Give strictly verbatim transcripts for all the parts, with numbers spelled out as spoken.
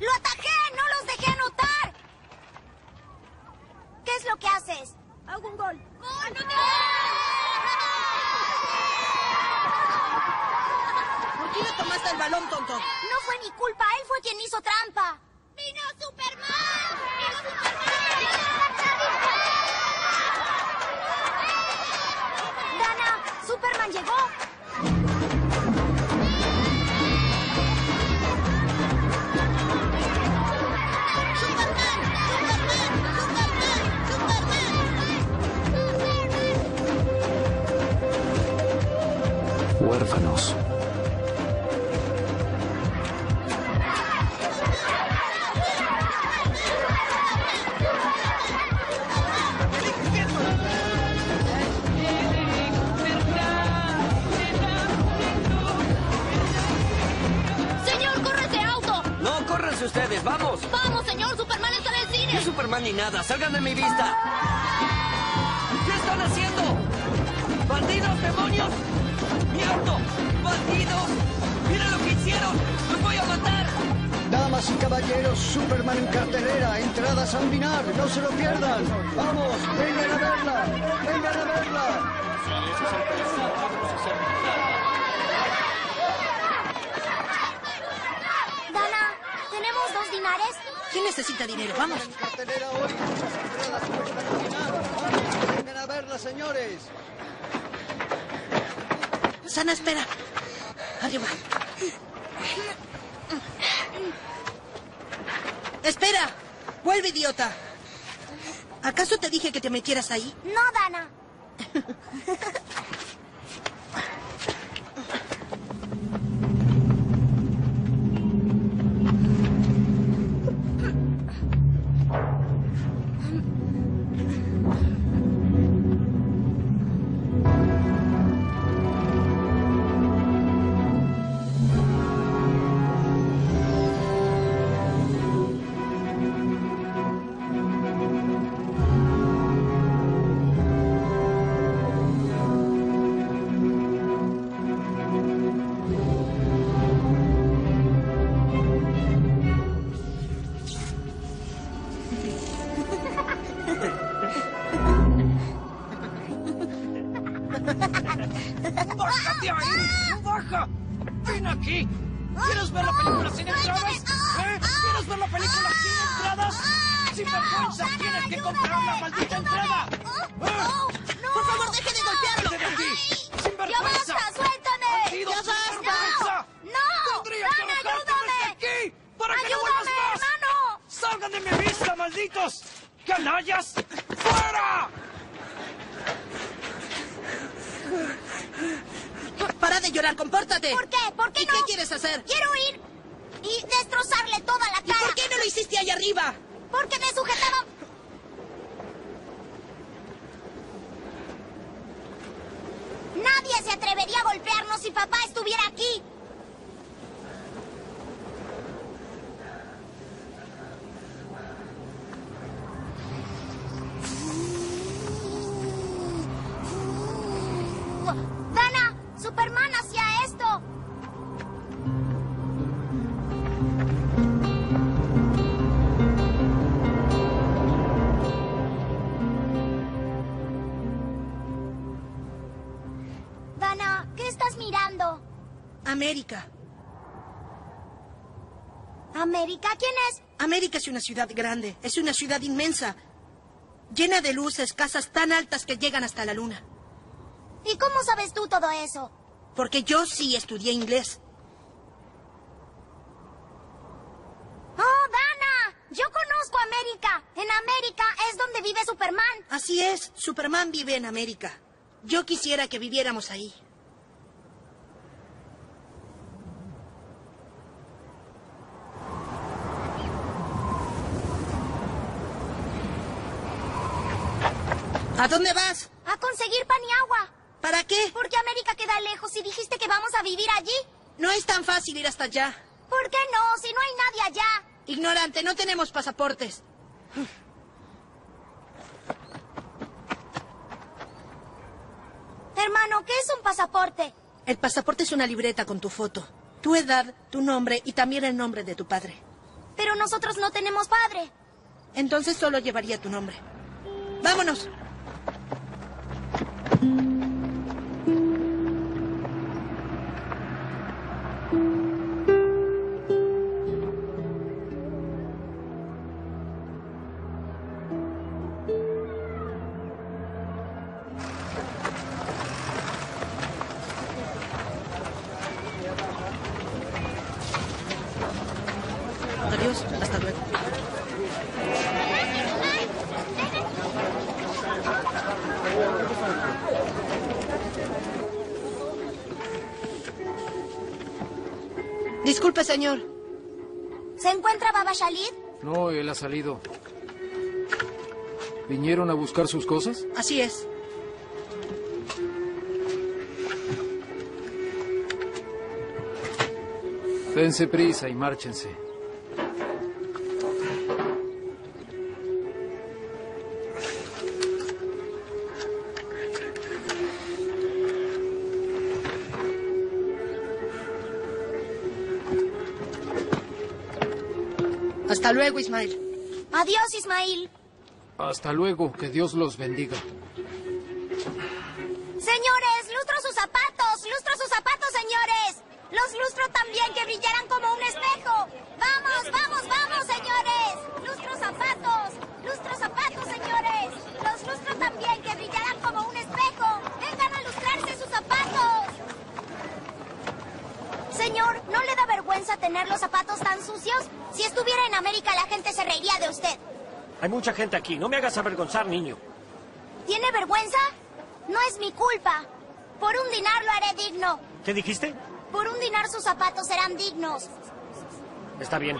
¡Lo atajé! ¡No los dejé anotar! ¿Qué es lo que haces? Hago un gol. ¡Gol! ¿Por qué le tomaste el balón, tonto? No fue mi culpa. Él fue quien hizo trampa. ¡Vino Superman! ¡Vino Superman! Dana, Superman llegó. Huérfanos. ¡Señor, corre ese auto! No, córranse ustedes, vamos. ¡Vamos, señor! ¡Superman está en el Ni cine! Superman ni nada, salgan de mi vista. ¿Qué están haciendo? ¡Bandidos, demonios! ¡Mi auto! ¡Bandidos! ¡Miren lo que hicieron! ¡Los voy a matar! Damas y caballeros, Superman en cartelera, entradas a un dinar, no se lo pierdan. Vamos, vengan a verla, vengan a verla. Dana, ¿tenemos dos dinares? ¿Quién necesita dinero? Vamos. En cartelera hoy, muchas entradas cuestan un dinar. Vamos, vengan a verla, señores. Sana, espera. Arriba. ¡Espera! ¡Vuelve, idiota! ¿Acaso te dije que te metieras ahí? No, Dana. ¡Bájate ahí! ¡Baja! ¡Ven aquí! ¿Quieres ver la película sin entradas? ¿Eh? ¿Quieres ver la película sin entradas? ¡Sin vergüenza! ¡Tienes que comprar la maldita entrada! ¿Eh? ¡Por favor, deje de golpearlo! ¡Vete de aquí! ¡Sin ¡Ya vergüenza! basta! ¡Suéltame! ¡Bandido ¡Ya sin basta! vergüenza! ¡No! ¡Tendría que ¡Dana, arrojarte ayúdame! desde aquí! ¡Para que no vuelvas ¡Ayúdame, más! hermano! ¡Salgan de mi vista, malditos! ¡Canallas! ¡Fuera! ¡Para de llorar! ¡Compórtate! ¿Por qué? ¿Por qué ¿Y no? qué quieres hacer? Quiero ir y destrozarle toda la ¿Y cara. por qué no lo hiciste ahí arriba? Porque me sujetaba... Nadie se atrevería a golpearnos si papá estuviera aquí. Dana, Superman hacía esto. Dana, ¿qué estás mirando? América. ¿América? ¿Quién es? América es una ciudad grande. Es una ciudad inmensa. Llena de luces, casas tan altas que llegan hasta la luna. ¿Y cómo sabes tú todo eso? Porque yo sí estudié inglés. ¡Oh, Dana! Yo conozco América. En América es donde vive Superman. Así es, Superman vive en América. Yo quisiera que viviéramos ahí. ¿A dónde vas? A conseguir pan y agua. ¿Para qué? Porque América queda lejos y dijiste que vamos a vivir allí. No es tan fácil ir hasta allá. ¿Por qué no? Si no hay nadie allá. Ignorante, no tenemos pasaportes. Hermano, ¿qué es un pasaporte? El pasaporte es una libreta con tu foto, tu edad, tu nombre y también el nombre de tu padre. Pero nosotros no tenemos padre. Entonces solo llevaría tu nombre. ¡Vámonos! Adiós, hasta luego. Disculpe, señor. ¿Se encuentra Baba Shalid? No, él ha salido. ¿Vinieron a buscar sus cosas? Así es. Dense prisa y márchense. Hasta luego, Ismael. Adiós, Ismael. Hasta luego, que Dios los bendiga. Señores, lustro sus zapatos, lustro sus zapatos, señores. Los lustro también, que brillaran como un espejo. Vamos, vamos, vamos, señores. Lustro zapatos, lustro zapatos, señores. Los lustro también, que brillarán como un espejo. Vengan a lustrarse sus zapatos. Señor, ¿no le da vergüenza tener los zapatos tan sucios? Si estuviera en América, la gente se reiría de usted. Hay mucha gente aquí. No me hagas avergonzar, niño. ¿Tiene vergüenza? No es mi culpa. Por un dinar lo haré digno. ¿Qué dijiste? Por un dinar sus zapatos serán dignos. Está bien.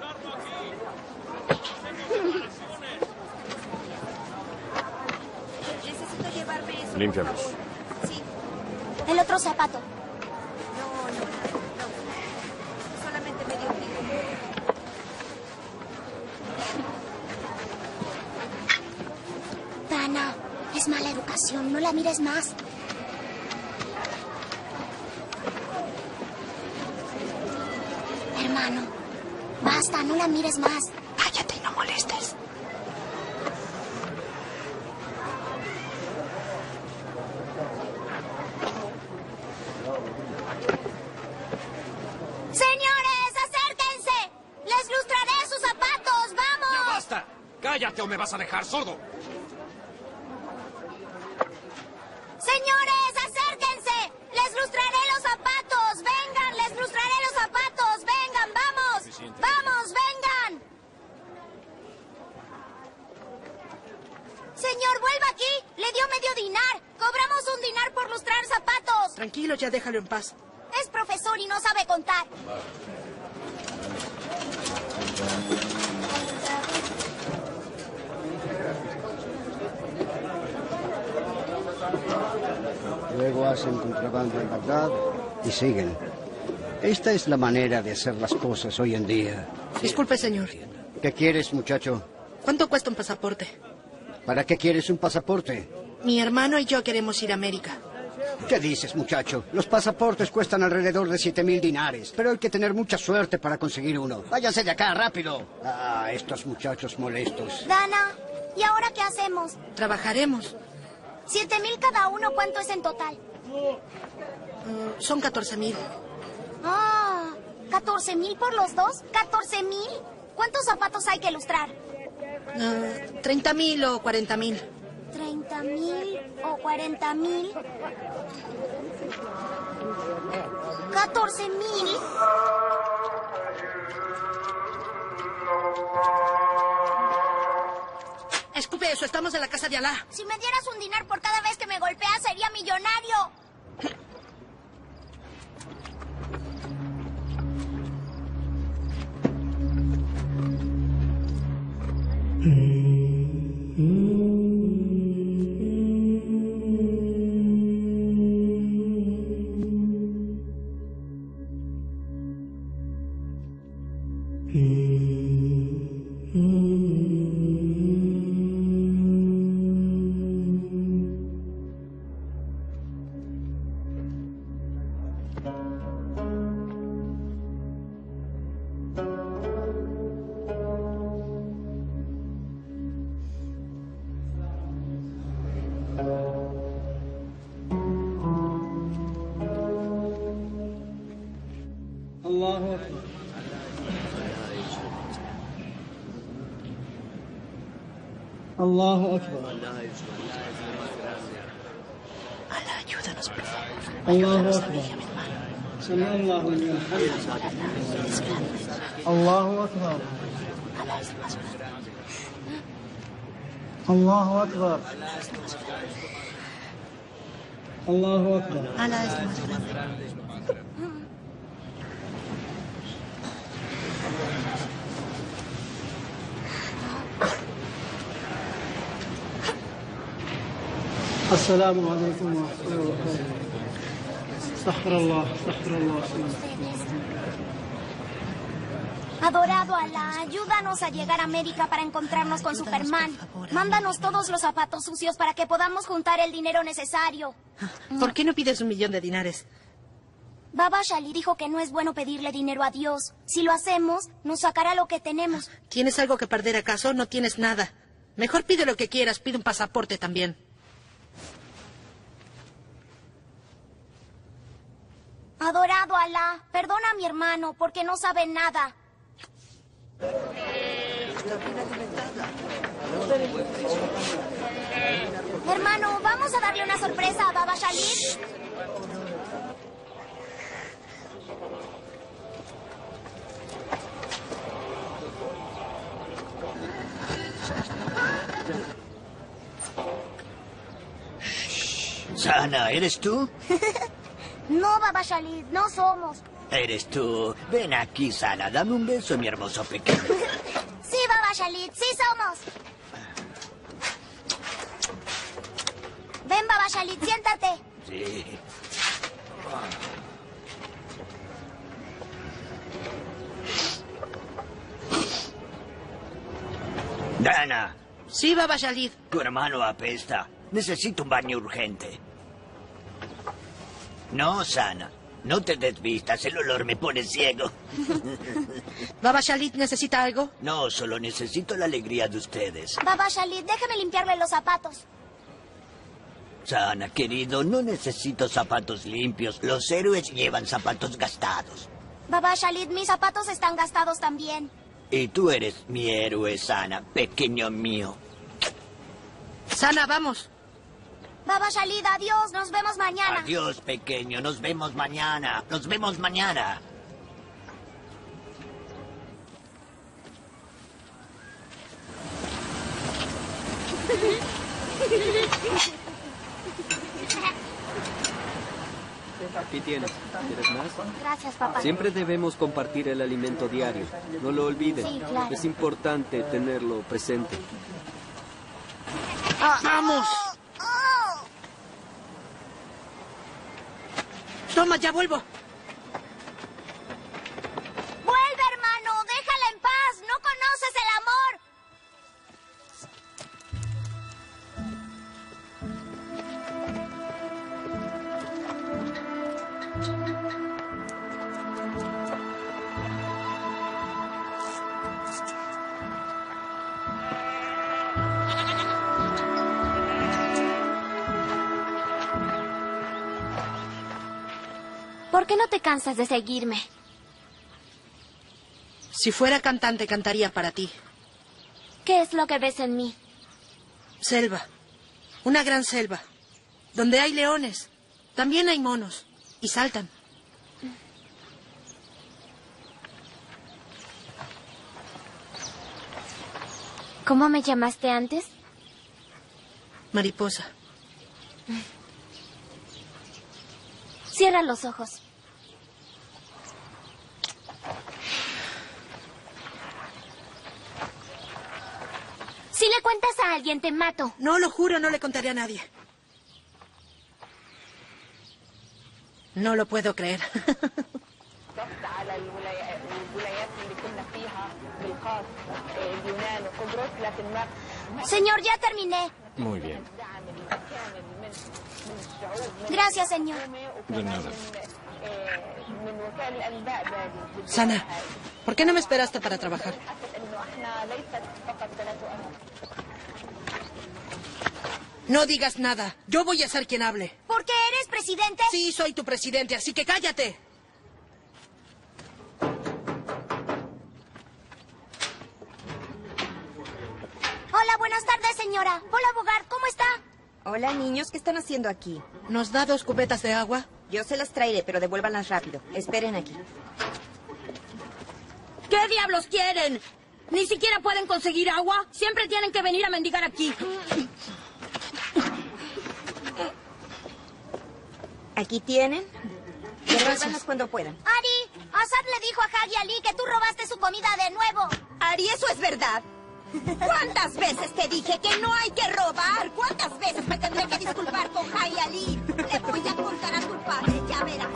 Necesito llevarme eso. Límpialos. Sí. El otro zapato. No, no, no. Solamente medio kilo. Dana, es mala educación. No la mires más. Hermano, basta, no la mires más. Cállate y no molestes. ¡Señores, acérquense! ¡Les lustraré sus zapatos! ¡Ya ¡Vamos! basta! ¡Cállate o me vas a dejar sordo! ¡Señores, acérquense! ¡Les lustraré los zapatos! ¡Vengan, les lustraré los zapatos! ¡Vengan, vamos! ¡Vamos, vengan! Señor, vuelva aquí. Le dio medio dinar. Cobramos un dinar por lustrar zapatos. Tranquilo, ya déjalo en paz. Es profesor y no sabe contar. Luego hacen contrabando en Bagdad y siguen. Esta es la manera de hacer las cosas hoy en día. Disculpe, señor. ¿Qué quieres, muchacho? ¿Cuánto cuesta un pasaporte? ¿Para qué quieres un pasaporte? Mi hermano y yo queremos ir a América. ¿Qué dices, muchacho? Los pasaportes cuestan alrededor de siete mil dinares, pero hay que tener mucha suerte para conseguir uno. Váyanse de acá, rápido. Ah, estos muchachos molestos. Dana, ¿y ahora qué hacemos? Trabajaremos. Siete mil cada uno, ¿cuánto es en total? Uh, son catorce mil. Ah, ¿catorce mil por los dos? ¿catorce mil? ¿Cuántos zapatos hay que lustrar? Uh, treinta mil o cuarenta mil. ¿treinta mil o cuarenta mil? ¿catorce mil? Escupe eso, estamos en la casa de Alá. Si me dieras un dinar por cada vez que me golpeas, sería millonario. Allahu Akbar. Alá, ayúdanos, por favor. Allahu Akbar. Sami Allahu liman hamidah. Allahu Akbar. Alá es el más grande. Allahu Akbar. Allahu Akbar. Alá es el más grande. السلام عليكم ورحمة الله وبركاته. استغفر الله استغفر الله. Adorado Alá, ayúdanos a llegar a América para encontrarnos con Superman. Mándanos todos los zapatos sucios para que podamos juntar el dinero necesario. ¿Por qué no pides un millón de dinares? Baba Shali dijo que no es bueno pedirle dinero a Dios. Si lo hacemos, nos sacará lo que tenemos. ¿Tienes algo que perder acaso? No tienes nada. Mejor pide lo que quieras, pide un pasaporte también. Adorado Alá, perdona a mi hermano porque no sabe nada. Hermano, ¿vamos a darle una sorpresa a Baba Shali? Sana, ¿eres tú? No, Baba Shali, no somos. Eres tú. Ven aquí, Sana. Dame un beso, mi hermoso pequeño. Sí, Baba Shali, sí somos. Ven, Baba Shali, siéntate. Sí. Dana, Sí, Baba Shali. tu hermano apesta. Necesito un baño urgente. No, Sana. No te desvistas. El olor me pone ciego. ¿Baba Shali necesita algo? No, solo necesito la alegría de ustedes. Baba Shali, déjame limpiarle los zapatos. Sana, querido, no necesito zapatos limpios. Los héroes llevan zapatos gastados. Baba Shali, mis zapatos están gastados también. Y tú eres mi héroe, Sana, pequeño mío. Sana, vamos. Baba Shali, adiós, nos vemos mañana. Adiós, pequeño, nos vemos mañana. Nos vemos mañana. Aquí tienes. ¿Quieres más? Gracias, papá. Siempre debemos compartir el alimento diario. No lo olvides. Sí, claro. Es importante tenerlo presente. ¡Vamos! Oh. Toma, ya vuelvo. Vuelve, hermano, déjala en paz. No conoces el amor. ¿Por qué no te cansas de seguirme? Si fuera cantante, cantaría para ti. ¿Qué es lo que ves en mí? Selva. Una gran selva. Donde hay leones. También hay monos. Y saltan. ¿Cómo me llamaste antes? Mariposa. Cierra los ojos. Si le cuentas a alguien, te mato. No, lo juro, no le contaré a nadie. No lo puedo creer. Señor, ya terminé. Muy bien. Gracias, señor. De nada. Sana, ¿por qué no me esperaste para trabajar? No digas nada. Yo voy a ser quien hable. ¿Por qué eres presidente? Sí, soy tu presidente, así que cállate. Hola, Hola, buenas tardes, señora. Hola, Bogart, ¿cómo está? Hola, niños, ¿qué están haciendo aquí? ¿Nos da dos cubetas de agua? Yo se las traeré, pero devuélvanlas rápido. Esperen aquí. ¿Qué diablos quieren? ¿Ni siquiera pueden conseguir agua? Siempre tienen que venir a mendigar aquí. Aquí tienen. Devuélvanlas cuando puedan. Ari, Assad le dijo a Hagi Ali que tú robaste su comida de nuevo. Ari, ¿eso es verdad? ¿Cuántas veces te dije que no hay que robar? ¿Cuántas veces me tendré que disculpar con Hagi Ali? Le voy a contar a tu padre, ya verás.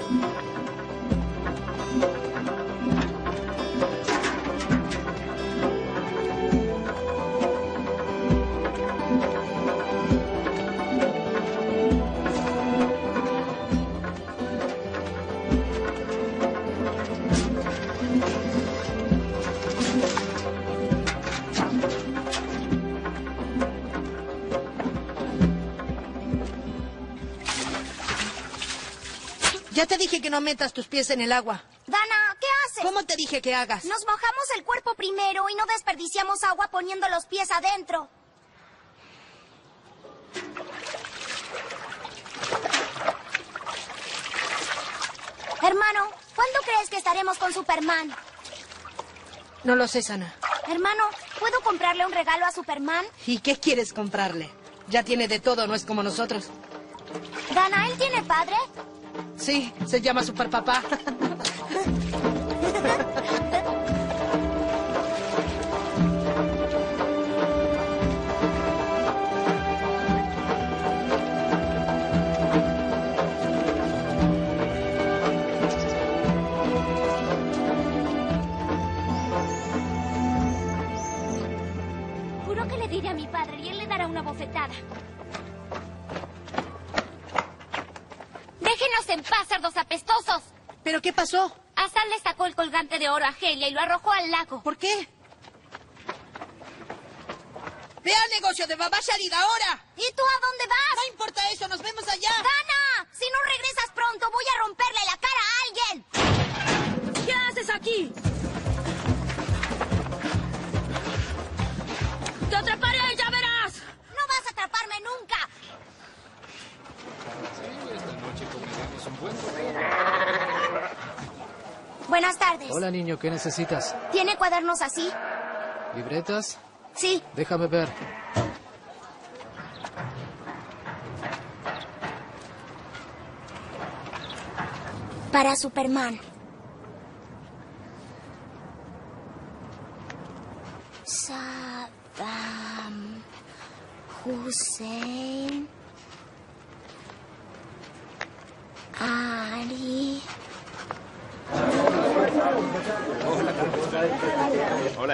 Ya te dije que no metas tus pies en el agua. Dana, ¿qué haces? ¿Cómo te dije que hagas? Nos mojamos el cuerpo primero y no desperdiciamos agua poniendo los pies adentro. Hermano, ¿cuándo crees que estaremos con Superman? No lo sé, Sana. Hermano, ¿puedo comprarle un regalo a Superman? ¿Y qué quieres comprarle? Ya tiene de todo, no es como nosotros. Dana, ¿él tiene padre? Sí, se llama Superpapá. Juro que le diré a mi padre y él le dará una bofetada. ¡Déjenos en paz, cerdos apestosos! ¿Pero qué pasó? Assad le sacó el colgante de oro a Helia y lo arrojó al lago. ¿Por qué? ¡Ve al negocio de Baba Shalid ahora! ¿Y tú a dónde vas? No importa eso, nos vemos allá. ¡Dana! Si no regresas pronto, voy a romperle la cara a alguien. ¿Qué haces aquí? ¡Te atraparé, ya verás! ¡No vas a atraparme nunca! Buenas tardes. Hola, niño, ¿qué necesitas? ¿Tiene cuadernos así? ¿Libretas? Sí. Déjame ver. Para Superman. Saddam Hussein. Ari. Hola.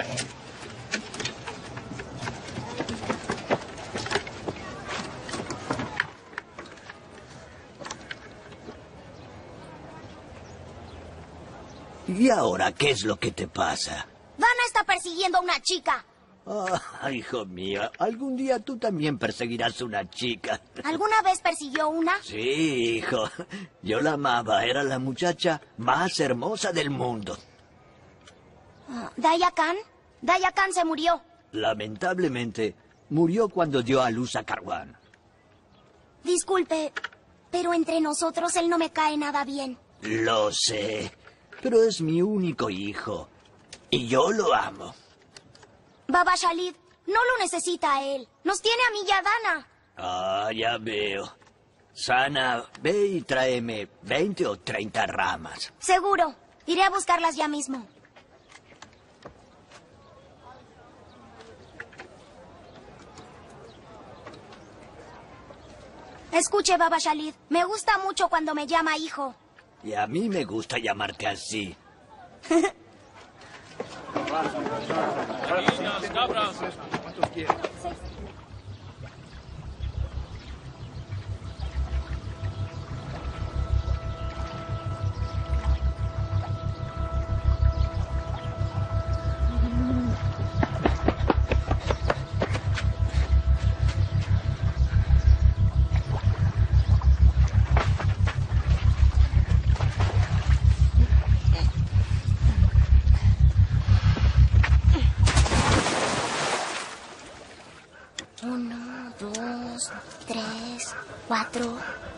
¿Y ahora qué es lo que te pasa? Dana está persiguiendo a una chica. Ah, hijo mío, algún día tú también perseguirás una chica. ¿Alguna vez persiguió una? Sí, hijo. Yo la amaba. Era la muchacha más hermosa del mundo. Uh, ¿Daya Khan? Daya Khan se murió. Lamentablemente, murió cuando dio a luz a Karwan. Disculpe, pero entre nosotros él no me cae nada bien. Lo sé, pero es mi único hijo. Y yo lo amo. Baba Shalid, no lo necesita a él. Nos tiene a mí y a Dana. Ah, ya veo. Sana, ve y tráeme veinte o treinta ramas. Seguro. Iré a buscarlas ya mismo. Escuche, Baba Shalid. Me gusta mucho cuando me llama hijo. Y a mí me gusta llamarte así. ¿Cuántos quieres?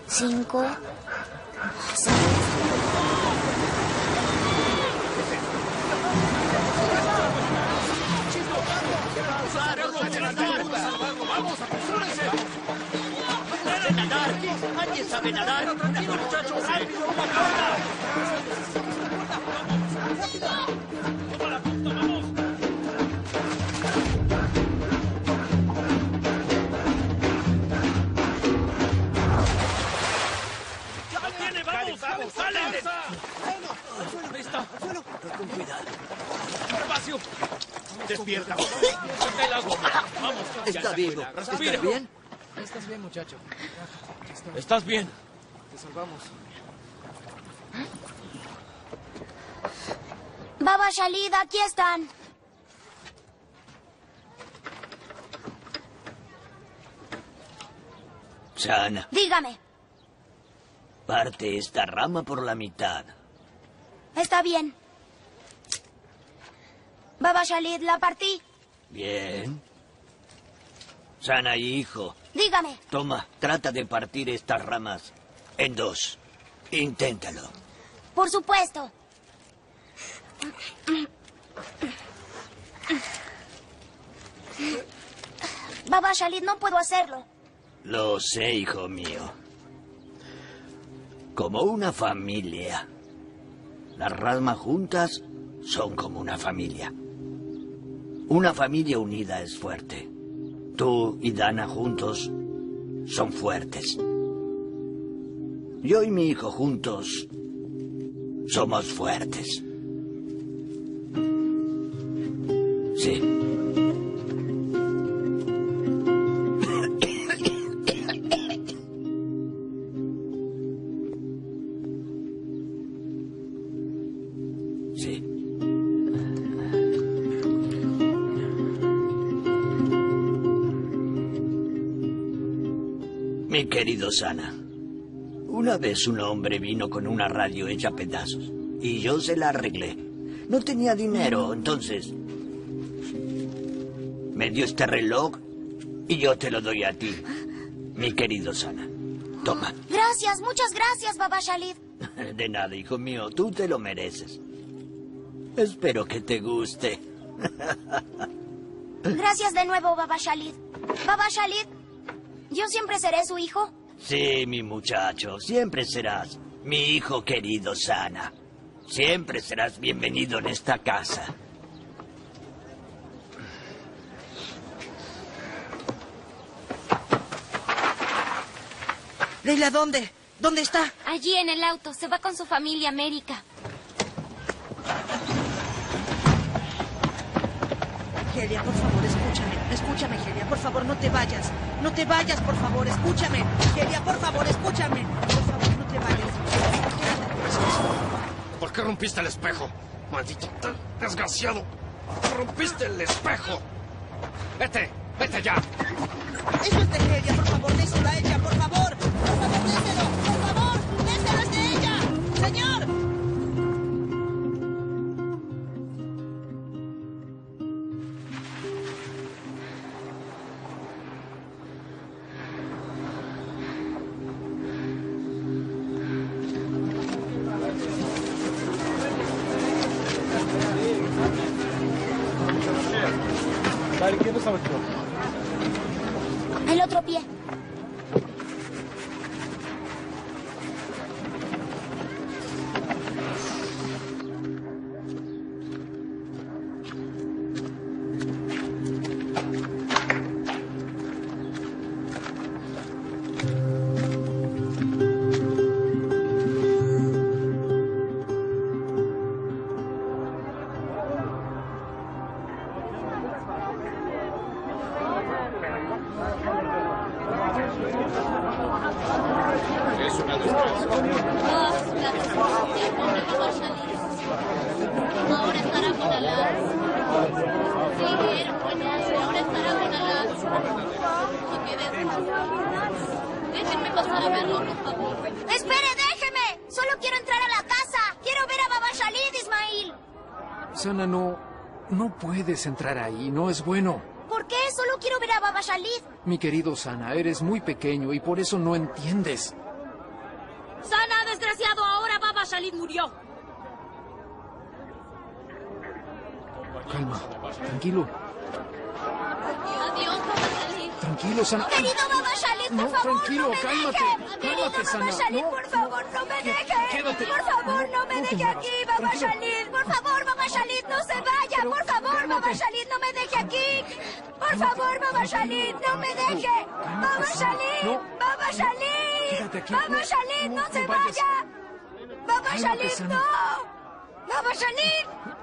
cinco, seis. ¡Vamos, apresúrense! ¡No sé nadar! ¿Alguien sabe nadar? ¡Tranquilo, muchachos! ¡Rápido! ¡Toma la punta, vamos! ¡Ya viene, vamos! ¡Vamos, salen! Ahí está. Con cuidado. ¡Despacio! ¡Despierta! ¡Saca el agua! ¡Vamos! Está vivo. ¿Estás bien? Estás bien, muchacho. ¿Estás bien? Te salvamos. Baba Shalid, aquí están. Sana, Dígame. parte esta rama por la mitad. Está bien. Baba Shalid, la partí. Bien. Sana, hijo. Dígame. Toma, trata de partir estas ramas en dos. Inténtalo. Por supuesto. Baba Shalid, no puedo hacerlo. Lo sé, hijo mío. Como una familia. Las ramas juntas son como una familia. Una familia unida es fuerte. Tú y Dana juntos son fuertes. Yo y mi hijo juntos somos fuertes. Sí. Sí. Mi querido Sana, una vez un hombre vino con una radio hecha a pedazos y yo se la arreglé. No tenía dinero, entonces me dio este reloj y yo te lo doy a ti, mi querido Sana. Toma. Gracias, muchas gracias, Baba Shalid. De nada, hijo mío, tú te lo mereces. Espero que te guste. Gracias de nuevo, Baba Shalid. Baba Shalid, ¿yo siempre seré su hijo? Sí, mi muchacho, siempre serás mi hijo querido, Sana. Siempre serás bienvenido en esta casa. Leila, ¿dónde? ¿Dónde está? Allí en el auto. Se va con su familia, América. Helia, por favor, escúchame. Escúchame, Helia, por favor, no te vayas. No te vayas, por favor, escúchame. Helia, por favor, escúchame. Por favor, no te vayas. ¿Por qué rompiste el espejo? Maldito desgraciado. Rompiste el espejo. Vete, vete ya. Eso es de Helia, por favor, déselo a ella, por favor. Por favor, déselo, por favor. Déselo, es de ella. Señor. El otro pie. Es una desgracia. Ahora estará con Alá. Sí, ahora estará con Alá. Déjenme pasar a verlo, por favor. ¡Espere, déjeme! Solo quiero entrar a la casa. Quiero ver a Baba Shalid, Ismail. Sana, no... no puedes entrar ahí. No es bueno. ¿Por qué? Solo quiero ver a Baba Shalid. Mi querido Sana, eres muy pequeño y por eso no entiendes. Shalid murió. Calma, tranquilo. Adiós, Baba Shalid. Tranquilo, Sana. Querido Baba Shalid, por No, favor, tranquilo, no me cálmate. deje. Querido Cálmate, Baba Sana. Shalid, No. por favor, no me deje. Quédate. Por favor, no me No te deje muevas. aquí, Baba Tranquilo. Shalid. Por favor, Baba Shalid, no se vaya. Por favor, cálmate. Baba Shalid, no me deje aquí. Por favor, Baba Shalid, no me deje. Baba Shalid, No. Baba Shalid. Quédate aquí. Baba No, Shalid, no no se vayas. vaya. Baba Cálmate, Shalid, Sana. no. Baba Shalid.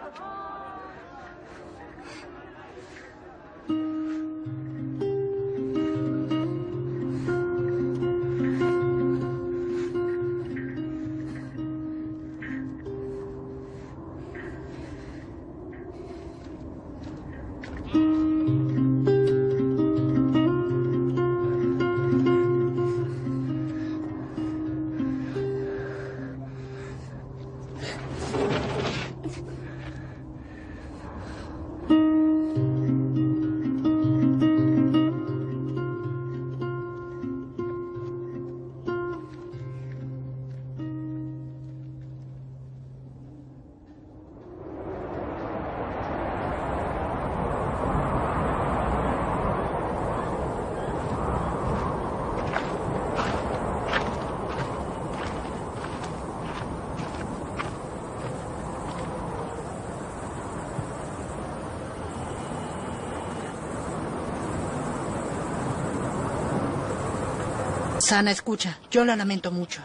Sana, escucha, yo lo lamento mucho.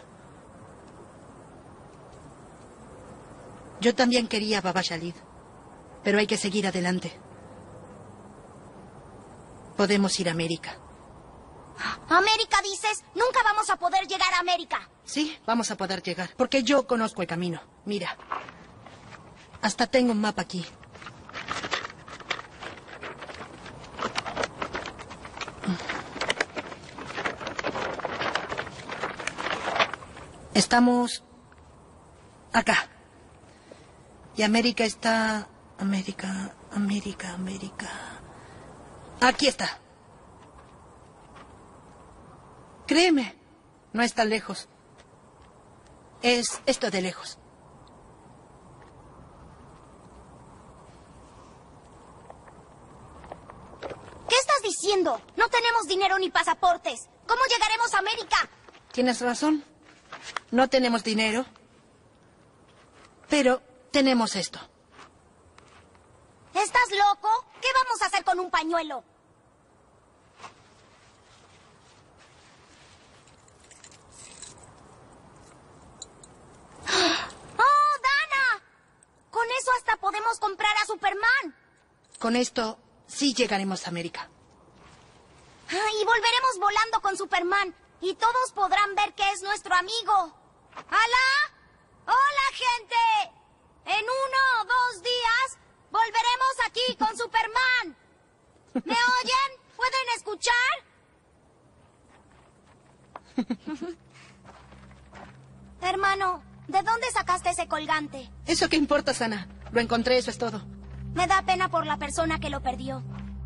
Yo también quería a Baba Shalid, pero hay que seguir adelante. Podemos ir a América. América, dices, nunca vamos a poder llegar a América. Sí, vamos a poder llegar, porque yo conozco el camino. Mira, hasta tengo un mapa aquí. Estamos acá. Y América está... América, América, América... Aquí está. Créeme, no es tan lejos. Es esto de lejos. ¿Qué estás diciendo? No tenemos dinero ni pasaportes. ¿Cómo llegaremos a América? Tienes razón. No tenemos dinero, pero tenemos esto. ¿Estás loco? ¿Qué vamos a hacer con un pañuelo? ¡Oh, Dana! Con eso hasta podemos comprar a Superman. Con esto sí llegaremos a América. Y volveremos volando con Superman. Y todos podrán ver que es nuestro amigo. ¡Hala! ¡Hola, gente! En uno o dos días volveremos aquí con Superman. ¿Me oyen? ¿Pueden escuchar? Hermano, ¿de dónde sacaste ese colgante? ¿Eso qué importa, Sana? Lo encontré, eso es todo. Me da pena por la persona que lo perdió.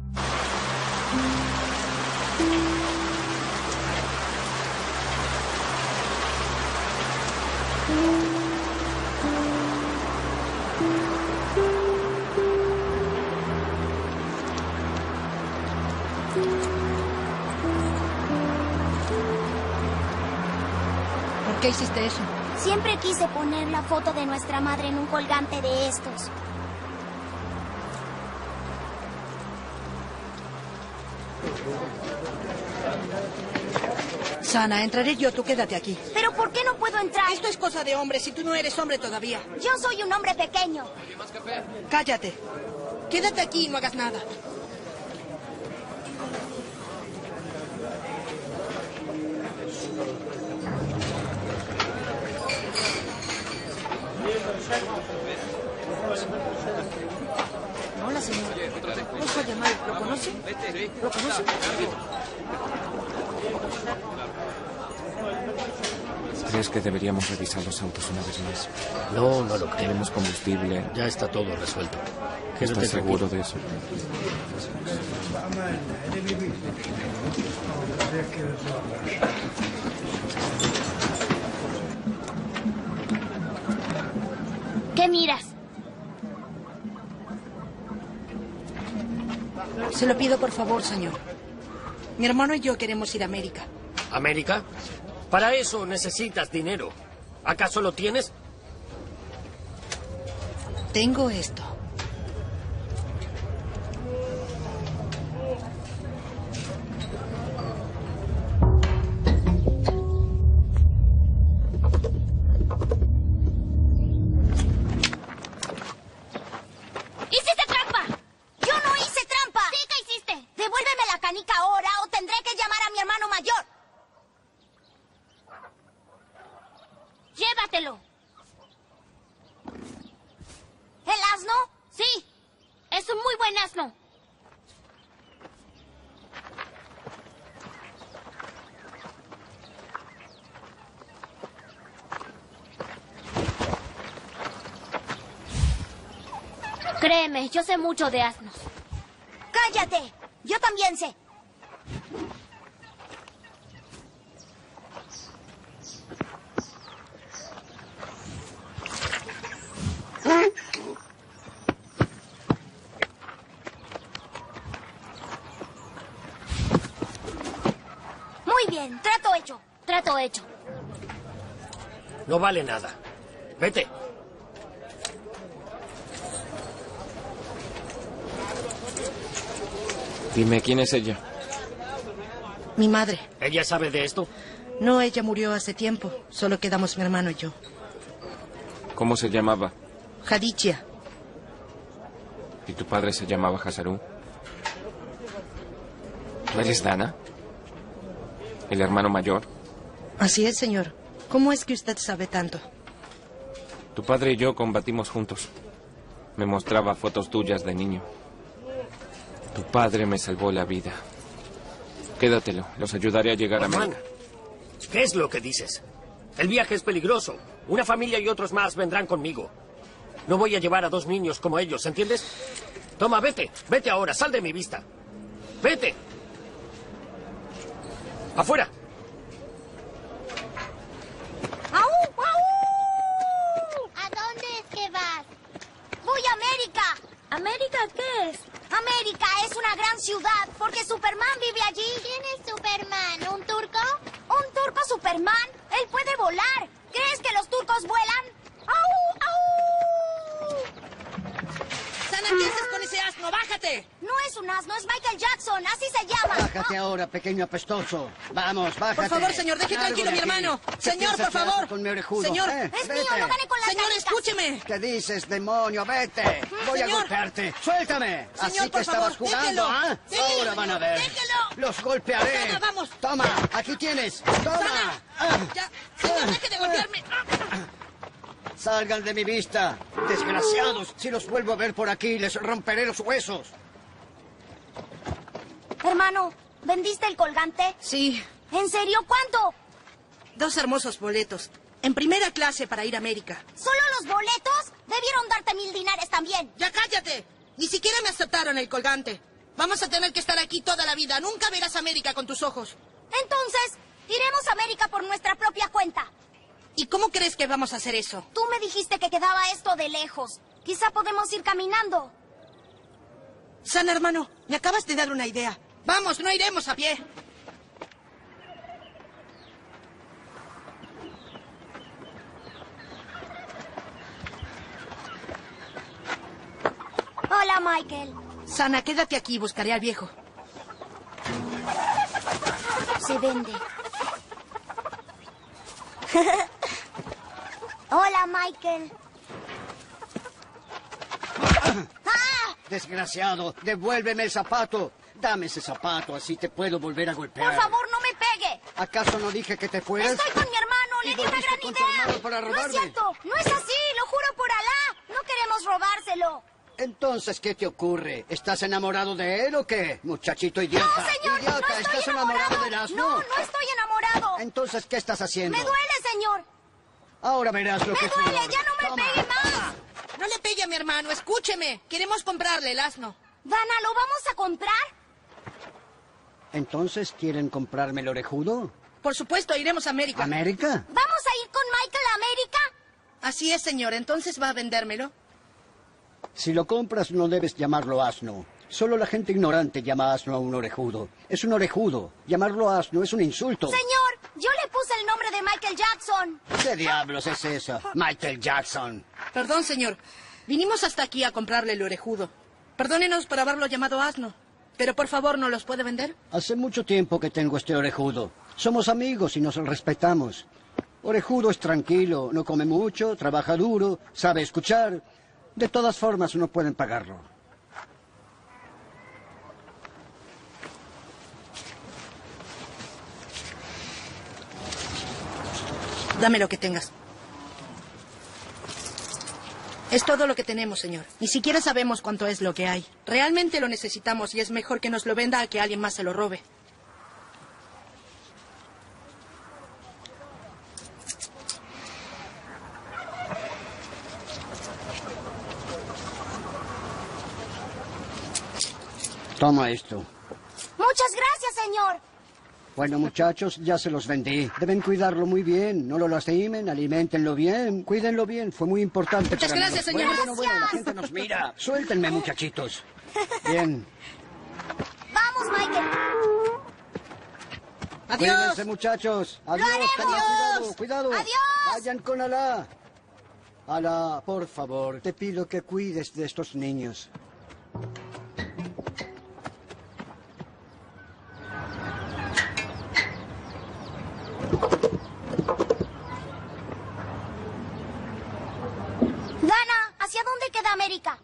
¿Por qué hiciste eso? Siempre quise poner la foto de nuestra madre en un colgante de estos. Sana, entraré yo, tú quédate aquí. ¿Pero por qué no puedo entrar? Esto es cosa de hombres, si tú no eres hombre todavía. Yo soy un hombre pequeño. Cállate. Quédate aquí y no hagas nada. Hola, señor. Busco a Yamal. ¿Lo conoce? ¿Lo conoce? ¿Crees que deberíamos revisar los autos una vez más? No, no lo creo. Tenemos combustible. Ya está todo resuelto. Quédate ¿Estás seguro de eso? ¿Qué miras? Se lo pido por favor, señor. Mi hermano y yo queremos ir a América. ¿América? Para eso necesitas dinero. ¿Acaso lo tienes? Tengo esto. ¡Hiciste trampa! ¡Yo no hice trampa! Sí que hiciste. Devuélveme la canica ahora o tendré que llamar a mi hermano mayor. Llévatelo. ¿El asno? Sí. Es un muy buen asno. Créeme, yo sé mucho de asnos. ¡Cállate! Yo también sé. Muy bien, trato hecho. Trato hecho. No vale nada. Vete. Dime, ¿quién es ella? Mi madre. ¿Ella sabe de esto? No, ella murió hace tiempo. Solo quedamos mi hermano y yo. ¿Cómo se llamaba? Hadichia. ¿Y tu padre se llamaba Hasaru? ¿Tú eres Dana? ¿El hermano mayor? Así es, señor. ¿Cómo es que usted sabe tanto? Tu padre y yo combatimos juntos. Me mostraba fotos tuyas de niño. Tu padre me salvó la vida. Quédatelo, los ayudaré a llegar a América. ¿Qué es lo que dices? El viaje es peligroso. Una familia y otros más vendrán conmigo. No voy a llevar a dos niños como ellos, ¿entiendes? Toma, vete. Vete ahora, sal de mi vista. Vete. ¡Afuera! ¡Au, au! ¿A dónde es que vas? Voy a América. ¿América qué es? América es una gran ciudad porque Superman vive allí. ¿Quién es Superman? ¿Un turco? ¿Un turco Superman? Él puede volar. ¿Crees que los turcos vuelan? ¡Au, au! ¡Sana, qué haces con ese asno! ¡Bájate! No es un asno, es Michael Jackson. Así se llama. Bájate ahora, pequeño apestoso. Vamos, bájate. Por favor, señor, deje Largo tranquilo a de mi aquí. hermano. ¿Qué Señor, piensas por que favor. haces con mi orejudo? Señor. ¿Eh? Es Vete. mío, no gané con las Señor, canicas. escúcheme. ¿Qué dices, demonio? Vete. Voy Señor. a golpearte. Suéltame. Señor, Así que por estabas favor, jugando, déjelo. ¿ah? Déjelo, Ahora van a ver. déjelo. Los golpearé. Sana, vamos. Toma, aquí tienes. Toma. Sana. Ah. Ya, señor, deje de golpearme. Salgan de mi vista. Desgraciados. Si los vuelvo a ver por aquí, les romperé los huesos. Hermano, ¿vendiste el colgante? Sí, ¿En serio? ¿Cuánto? dos hermosos boletos. En primera clase para ir a América. ¿Solo los boletos? Debieron darte mil dinares también. ¡Ya cállate! Ni siquiera me aceptaron el colgante. Vamos a tener que estar aquí toda la vida. Nunca verás América con tus ojos. Entonces, iremos a América por nuestra propia cuenta. ¿Y cómo crees que vamos a hacer eso? Tú me dijiste que quedaba esto de lejos. Quizá podemos ir caminando. Sana, hermano, me acabas de dar una idea. Vamos, no iremos a pie. Hola, Michael. Sana, quédate aquí, buscaré al viejo. Se vende. Hola, Michael. ¡Ah! Desgraciado, devuélveme el zapato. Dame ese zapato, así te puedo volver a golpear. Por favor, no me pegue. ¿Acaso no dije que te fueras? Estoy con mi hermano. ¿Y Le di una volviste gran con tu idea. hermano para No es robarme? cierto. No es así. Lo juro por Alá. No queremos robárselo. Entonces, ¿qué te ocurre? ¿Estás enamorado de él o qué? Muchachito idiota. No, señor. Idiota, no estoy ¿estás enamorado. enamorado del asno? No, no estoy enamorado. Entonces, ¿qué estás haciendo? Me duele, señor. Ahora verás lo Me que es duele. peor. Ya no me Toma. pegue más. No le pegue a mi hermano, escúcheme. Queremos comprarle el asno. Dana, ¿lo vamos a comprar? Entonces, ¿quieren comprarme el orejudo? Por supuesto, iremos a América. ¿América? ¿Vamos a ir con Michael a América? Así es, señor. Entonces va a vendérmelo. Si lo compras, no debes llamarlo asno. Solo la gente ignorante llama asno a un orejudo. Es un orejudo. Llamarlo asno es un insulto. Señor, yo le puse el nombre de Michael Jackson. ¿Qué diablos es eso? Michael Jackson. Perdón, señor. Vinimos hasta aquí a comprarle el orejudo. Perdónenos por haberlo llamado asno. Pero por favor, ¿no los puede vender? Hace mucho tiempo que tengo este orejudo. Somos amigos y nos respetamos. Orejudo es tranquilo, no come mucho, trabaja duro, sabe escuchar. De todas formas, no pueden pagarlo. Dame lo que tengas. Es todo lo que tenemos, señor. Ni siquiera sabemos cuánto es lo que hay. Realmente lo necesitamos y es mejor que nos lo venda a que alguien más se lo robe. Toma esto. Muchas gracias, señor. Bueno, muchachos, ya se los vendí. Deben cuidarlo muy bien. No lo lastimen, aliméntenlo bien, cuídenlo bien. Fue muy importante Muchas para gracias, mí. señor. Bueno, bueno, bueno, la gente nos mira. Suéltenme, muchachitos. Bien. Vamos, Michael. Adiós. Cuídense, muchachos. Adiós. Tengan cuidado, cuidado. Adiós. Vayan con Alá. Alá, por favor, te pido que cuides de estos niños. Dana, ¿hacia dónde queda América?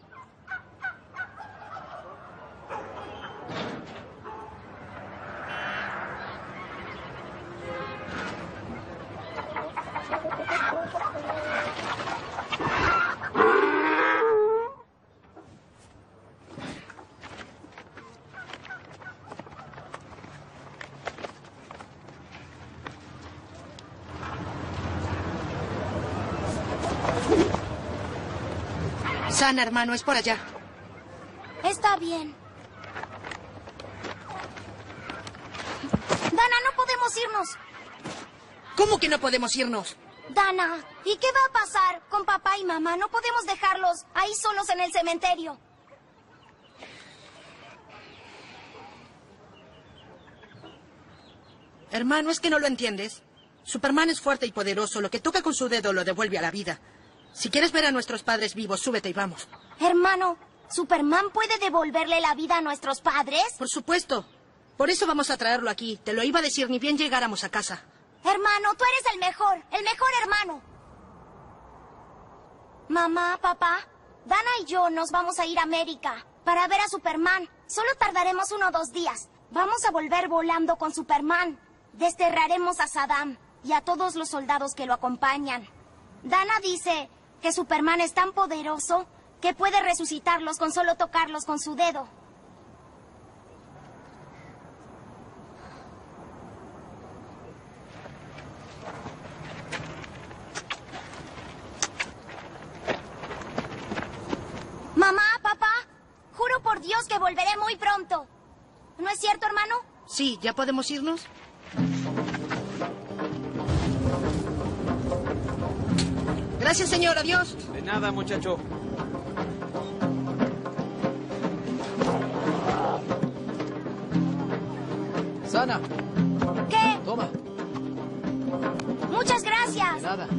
Sana, hermano, es por allá. Está bien. Dana, no podemos irnos. ¿Cómo que no podemos irnos? Dana, ¿y qué va a pasar con papá y mamá? No podemos dejarlos ahí solos en el cementerio. Hermano, ¿es que no lo entiendes? Superman es fuerte y poderoso. Lo que toca con su dedo lo devuelve a la vida. Si quieres ver a nuestros padres vivos, súbete y vamos. Hermano, ¿Superman puede devolverle la vida a nuestros padres? Por supuesto. Por eso vamos a traerlo aquí. Te lo iba a decir ni bien llegáramos a casa. Hermano, tú eres el mejor, el mejor hermano. Mamá, papá, Dana y yo nos vamos a ir a América para ver a Superman. Solo tardaremos uno o dos días. Vamos a volver volando con Superman. Desterraremos a Saddam y a todos los soldados que lo acompañan. Dana dice que Superman es tan poderoso que puede resucitarlos con solo tocarlos con su dedo. Mamá, papá, juro por Dios que volveré muy pronto. ¿No es cierto, hermano? Sí, ¿ya podemos irnos? Gracias, señor. Adiós. De nada, muchacho. Sana. ¿Qué? Toma. Muchas gracias. De nada.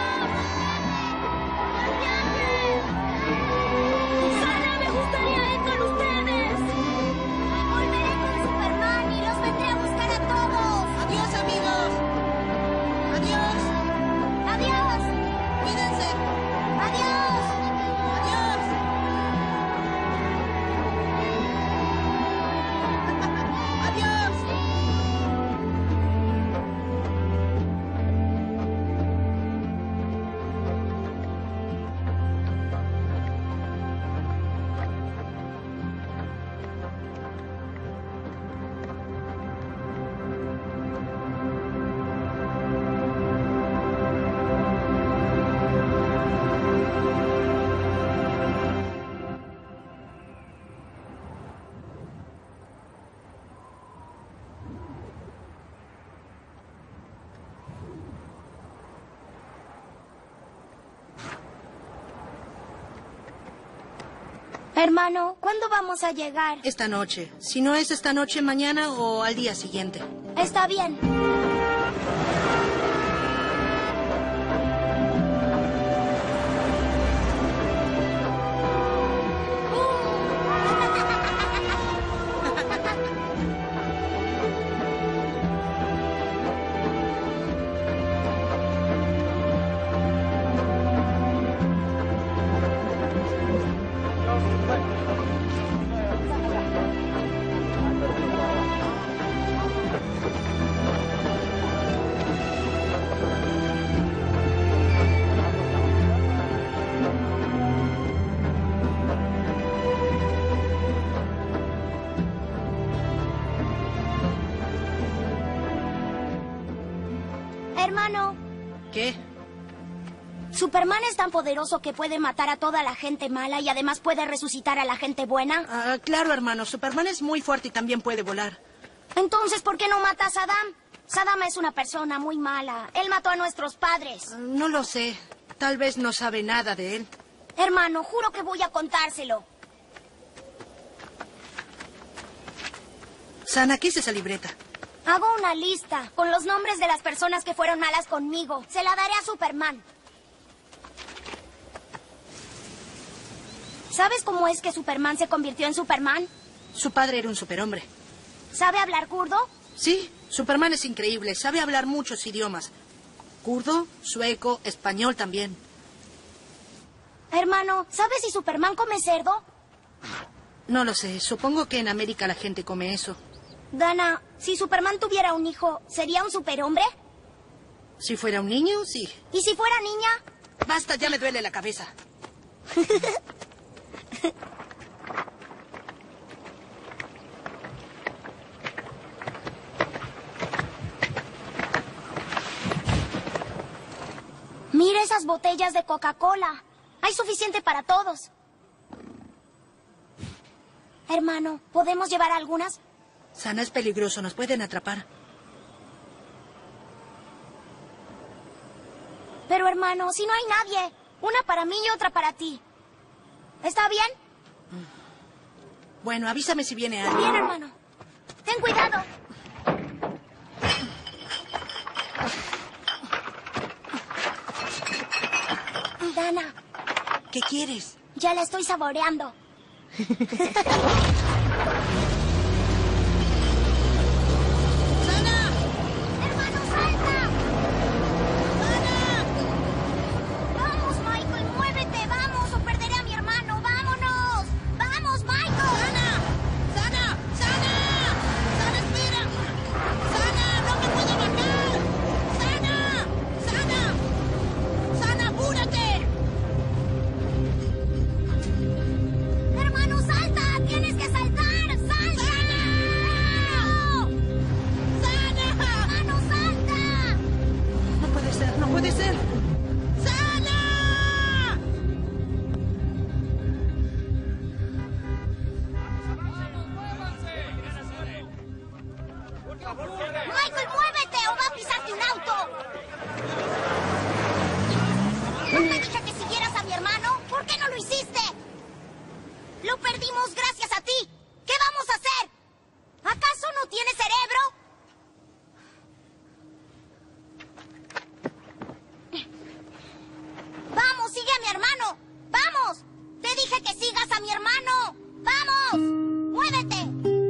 ¡Sana, me gustaría esto! Hermano, ¿cuándo vamos a llegar? Esta noche. Si no es esta noche, mañana o al día siguiente. Está bien. Hermano. ¿Qué? ¿Superman es tan poderoso que puede matar a toda la gente mala y además puede resucitar a la gente buena? Ah, claro, hermano. Superman es muy fuerte y también puede volar. Entonces, ¿por qué no mata a Saddam? Saddam es una persona muy mala. Él mató a nuestros padres. Ah, no lo sé. Tal vez no sabe nada de él. Hermano, juro que voy a contárselo. Sana, ¿qué es esa libreta? Hago una lista con los nombres de las personas que fueron malas conmigo. Se la daré a Superman. ¿Sabes cómo es que Superman se convirtió en Superman? Su padre era un superhombre. ¿Sabe hablar kurdo? Sí, Superman es increíble. Sabe hablar muchos idiomas. Kurdo, sueco, español también. Hermano, ¿sabes si Superman come cerdo? No lo sé. Supongo que en América la gente come eso. Dana, si Superman tuviera un hijo, ¿sería un superhombre? Si fuera un niño, sí. ¿Y si fuera niña? Basta, ya me duele la cabeza. Mira esas botellas de Coca-Cola. Hay suficiente para todos. Hermano, ¿podemos llevar algunas? Sana, es peligroso. Nos pueden atrapar. Pero, hermano, si no hay nadie. Una para mí y otra para ti. ¿Está bien? Bueno, avísame si viene alguien. Bien, hermano. Ten cuidado. Dana. ¿Qué quieres? Ya la estoy saboreando. ¡Sana! ¡Hermano, salta! ¡Sana! ¡Vamos, Michael! ¡Muévete! ¡Vamos! ¡O perderé a mi hermano! ¡Vámonos! ¡Vamos, Michael! ¡Sana! ¡Sana! ¡Sana! ¡Sana, espera! ¡Sana! ¡No me puedo bajar! ¡Sana! ¡Sana! ¡Sana, apúrate! ¡Hermano, salta! ¡Tienes que saltar! ¡Salta! ¡Sana! ¡Hermano, salta! No puede ser, no puede ser. ¡Sana! ¡Michael, muévete o va a pisarte un auto! ¿No te dije que siguieras a mi hermano? ¿Por qué no lo hiciste? Lo perdimos gracias a ti. ¿Qué vamos a hacer? ¿Acaso no tiene cerebro? ¡Vamos, sigue a mi hermano! ¡Vamos! Te dije que sigas a mi hermano. ¡Vamos! ¡Muévete!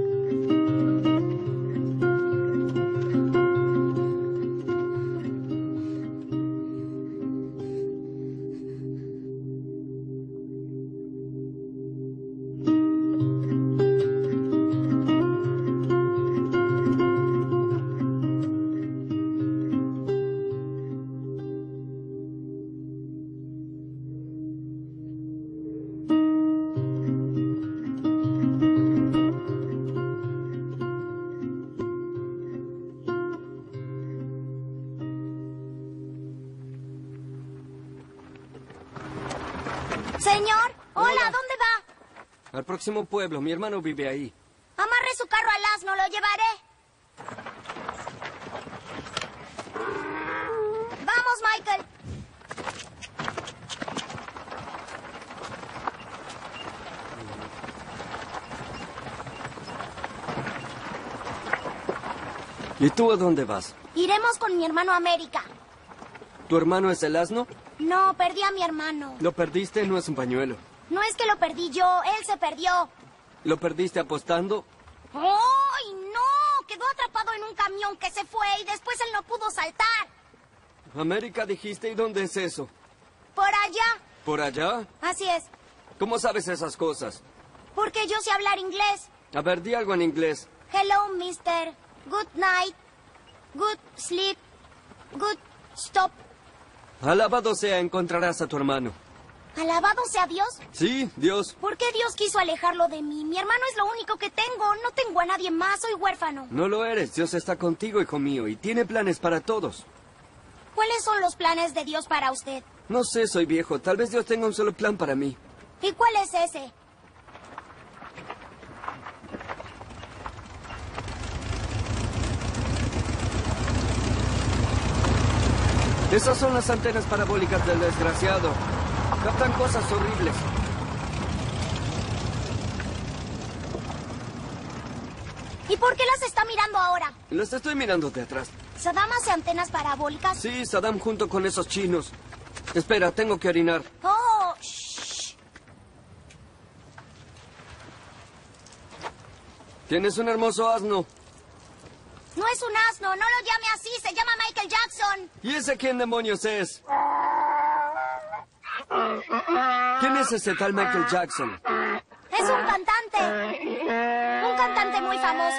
Señor, hola, Hola. ¿dónde va? Al próximo pueblo. Mi hermano vive ahí. Amarre su carro al asno, lo llevaré. Vamos, Michael. ¿Y tú a dónde vas? Iremos con mi hermano a América. ¿Tu hermano es el asno? No, perdí a mi hermano. Lo perdiste, no es un pañuelo. No es que lo perdí yo, él se perdió. ¿Lo perdiste apostando? ¡Ay, no! Quedó atrapado en un camión que se fue y después él no pudo saltar. América dijiste, ¿y dónde es eso? Por allá. ¿Por allá? Así es. ¿Cómo sabes esas cosas? Porque yo sé hablar inglés. A ver, di algo en inglés. Hello, mister. Good night. Good sleep. Good stop. Alabado sea, encontrarás a tu hermano. ¿Alabado sea Dios? Sí, Dios. ¿Por qué Dios quiso alejarlo de mí? Mi hermano es lo único que tengo. No tengo a nadie más. Soy huérfano. No lo eres. Dios está contigo, hijo mío, y tiene planes para todos. ¿Cuáles son los planes de Dios para usted? No sé, soy viejo. Tal vez Dios tenga un solo plan para mí. ¿Y cuál es ese? Esas son las antenas parabólicas del desgraciado. Captan cosas horribles. ¿Y por qué las está mirando ahora? Las estoy mirando de atrás. ¿Saddam hace antenas parabólicas? Sí, Saddam junto con esos chinos. Espera, tengo que orinar. Oh, shh. Tienes un hermoso asno. No es un asno, no lo llame así, se llama Michael Jackson. ¿Y ese quién demonios es? ¿Quién es ese tal Michael Jackson? Es un cantante. Un cantante muy famoso.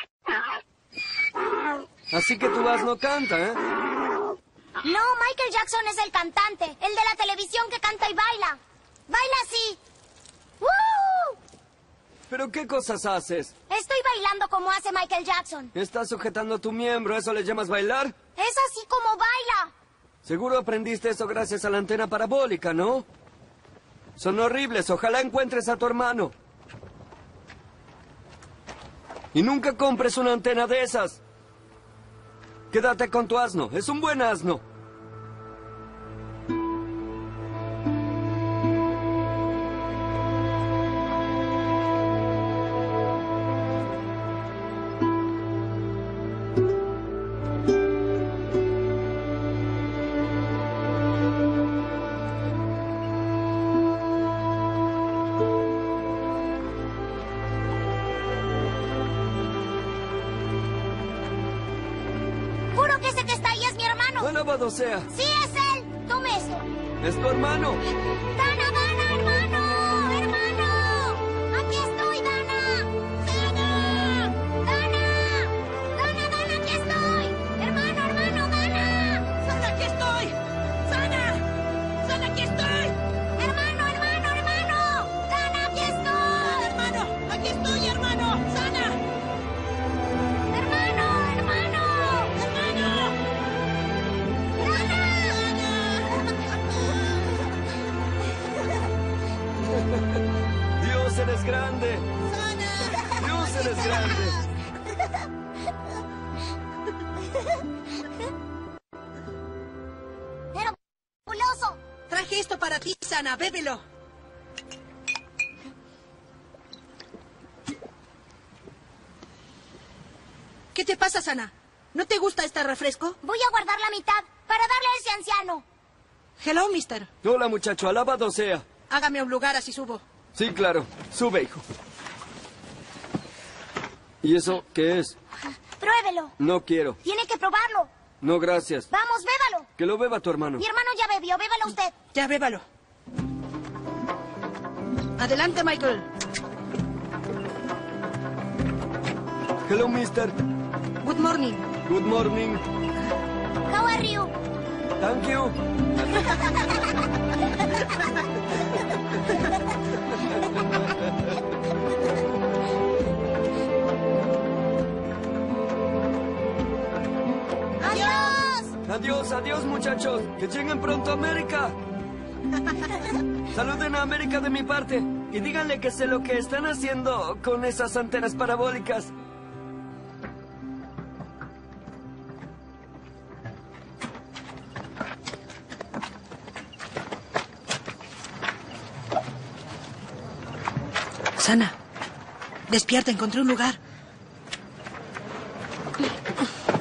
Así que tu asno canta, ¿eh? No, Michael Jackson es el cantante, el de la televisión que canta y baila. Baila así. ¡Woo! ¿Pero qué cosas haces? Estoy bailando como hace Michael Jackson. Estás sujetando tu miembro, ¿eso le llamas bailar? Es así como baila. Seguro aprendiste eso gracias a la antena parabólica, ¿no? Son horribles, ojalá encuentres a tu hermano. Y nunca compres una antena de esas. Quédate con tu asno, es un buen asno. Juro que ese que está ahí es mi hermano. Alabado sea. Sí, es él. Tome esto. Es tu hermano. ¡Dana, Dana, hermano! ¡Hermano! ¡Aquí estoy, Dana! ¡Dana! ¡Dana! ¡Dana, Dana, aquí estoy! ¡Hermano, hermano, Dana! ¡Sana, aquí estoy! ¡Sana! ¡Sana, aquí estoy! ¡Hermano, hermano, hermano! ¡Dana, aquí estoy! ¡Hermano! ¡Aquí estoy, hermano! ¡Sana! ¡Hermano, hermano! Dios, eres grande. Dios, eres grande. ¡Era fabuloso! Traje esto para ti, Sana. Bébelo. ¿Qué te pasa, Sana? ¿No te gusta este refresco? Voy a guardar la mitad para darle a ese anciano. Hello, mister. Hola, muchacho, alabado sea. Hágame un lugar, así subo. Sí, claro. Sube, hijo. ¿Y eso qué es? Pruébelo. No quiero. Tiene que probarlo. No, gracias. Vamos, bébalo. Que lo beba tu hermano. Mi hermano ya bebió, bébalo usted. Ya, bébalo. Adelante, Michael. Hello, mister. Good morning. Good morning. How are you? Thank you. ¡Adiós! Adiós, adiós, muchachos. Que lleguen pronto a América. Saluden a América de mi parte. Y díganle que sé lo que están haciendo con esas antenas parabólicas. Sana, despierta, encontré un lugar.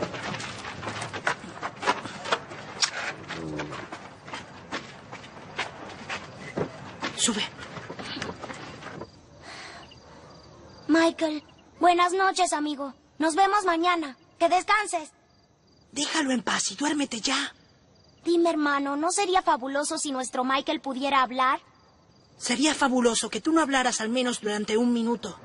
Michael, buenas noches, amigo. Nos vemos mañana. Que descanses. Déjalo en paz y duérmete ya. Dime, hermano, ¿no sería fabuloso si nuestro Michael pudiera hablar? Sería fabuloso que tú no hablaras al menos durante un minuto.